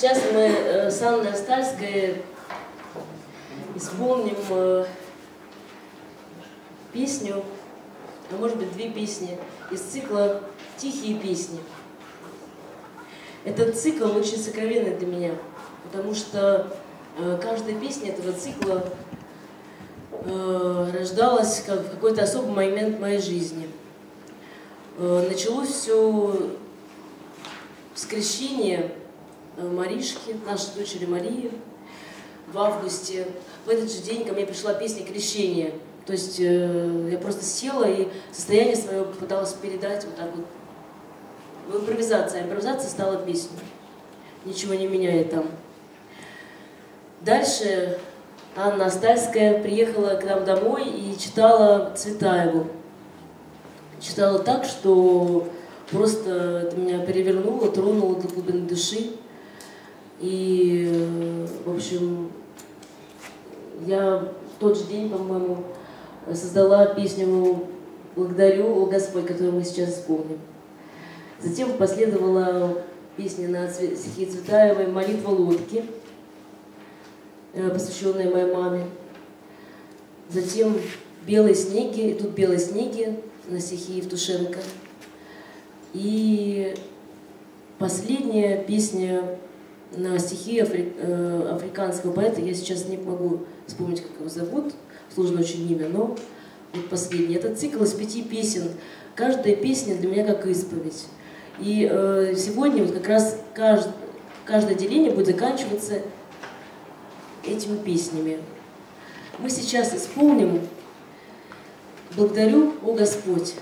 Сейчас мы с Анной Остальской исполним песню, а может быть 2 песни из цикла «Тихие песни». Этот цикл очень сокровенный для меня, потому что каждая песня этого цикла рождалась как в какой-то особый момент моей жизни. Началось все с крещения Маришки, нашей дочери Марии, в августе. В этот же день ко мне пришла песня крещения. То есть я просто села и состояние свое попыталась передать вот так вот. В импровизации. Импровизация стала песней. Ничего не меняет там. Дальше Анна Остальская приехала к нам домой и читала Цветаеву. Читала так, что просто это меня перевернуло, тронуло до глубины души. И, в общем, я в тот же день, по-моему, создала песню «Благодарю, о Господь», которую мы сейчас исполним. Затем последовала песня на стихи Цветаевой «Молитва лодки», посвященная моей маме. Затем «Белые снеги», и тут «Белые снеги» на стихи Евтушенко. И последняя песня на стихи африканского поэта, я сейчас не могу вспомнить, как его зовут, сложно очень имя, но вот последняя. Это цикл из 5 песен. Каждая песня для меня как исповедь. И сегодня вот как раз каждое деление будет заканчиваться этими песнями. Мы сейчас исполним «Благодарю, о Господь».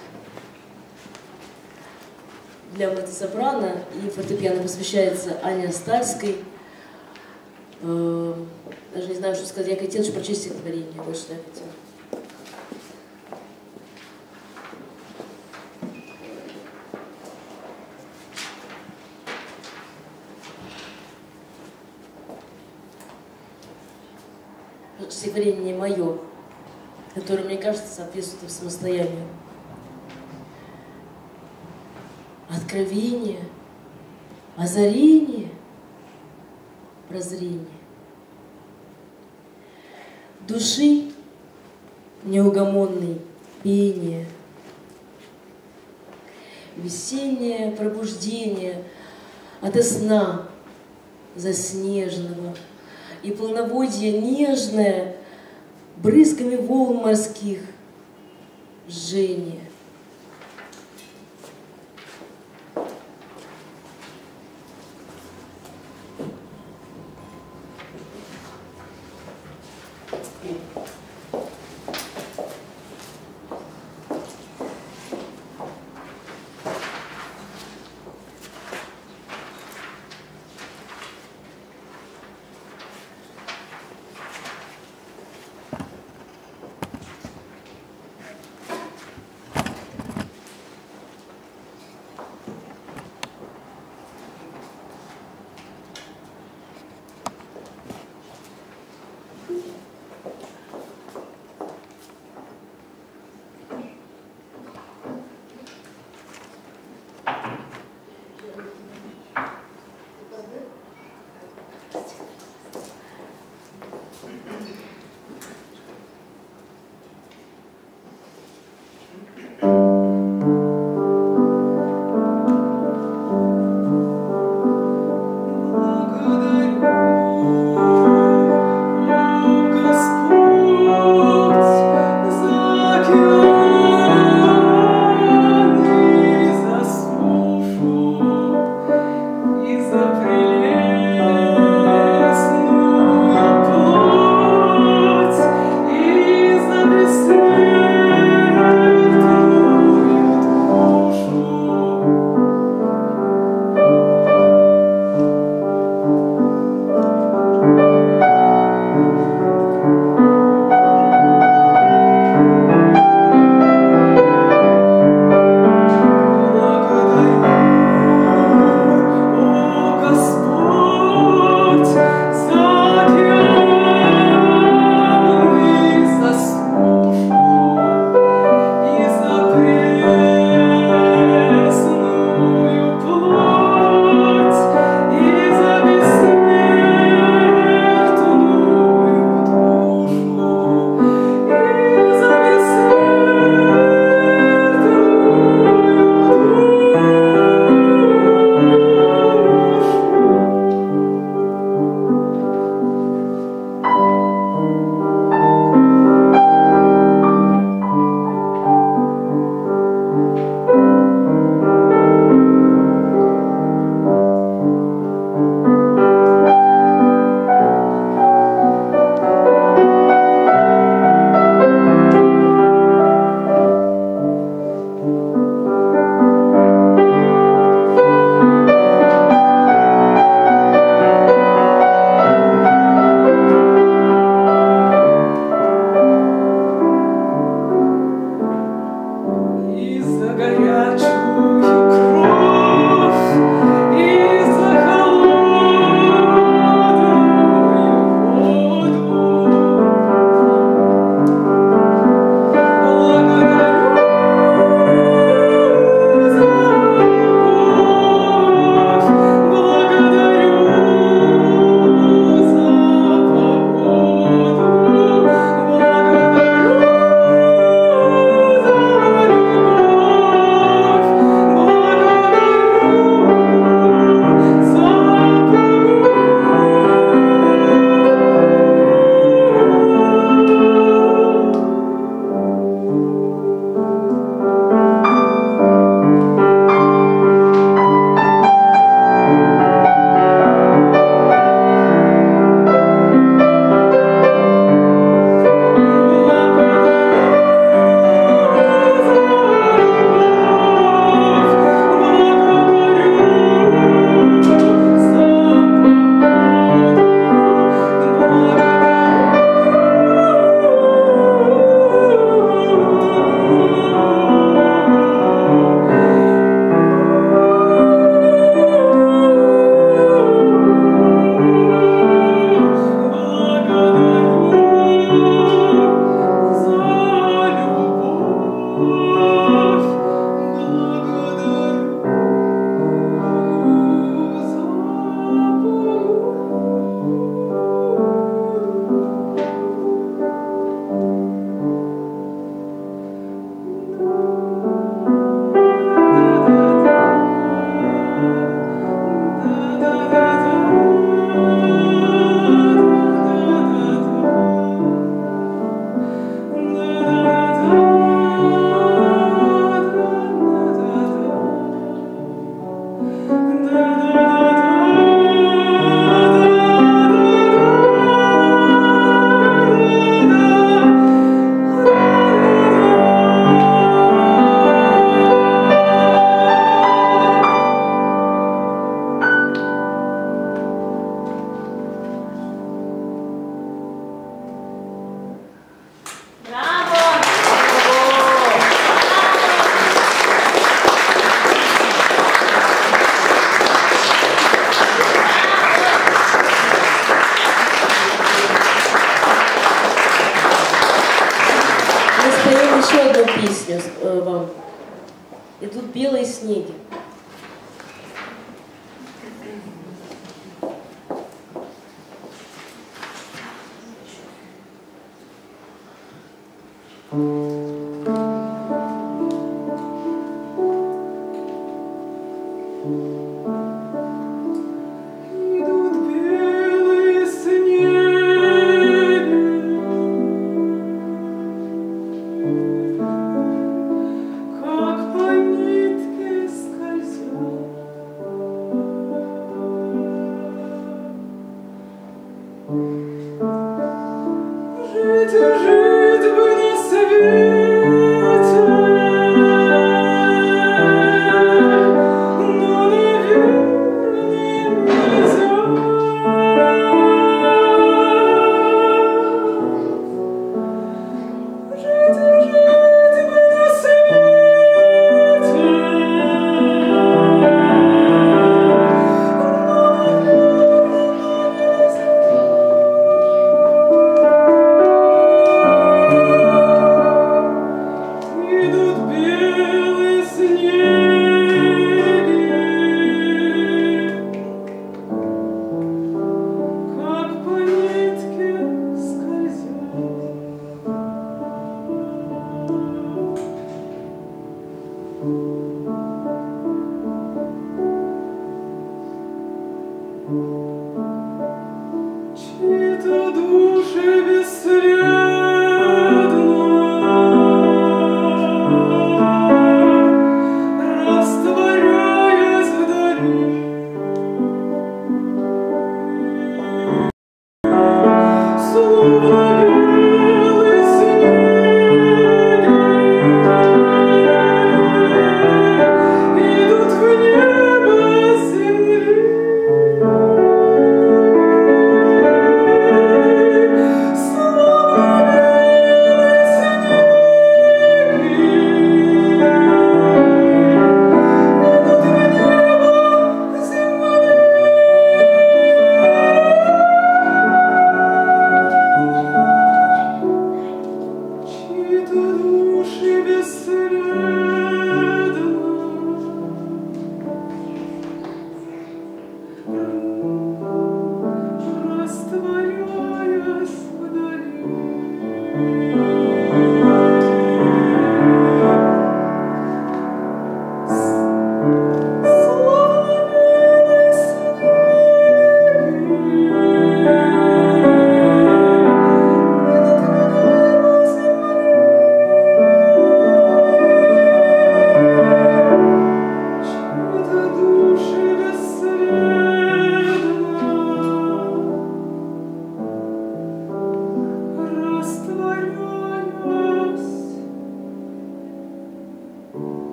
Для меццо-сопрано и фортепиано посвящается Ане Остальской. Даже не знаю, что сказать. Я хотела еще прочесть стихотворение. Вот что я хотела. Стихотворение не мое, которое, мне кажется, соответствует самостоянию. Откровение, озарение, прозрение. Души неугомонной пение, весеннее пробуждение ото сна заснеженного и полноводье нежное брызгами волн морских жжение. белые снеги.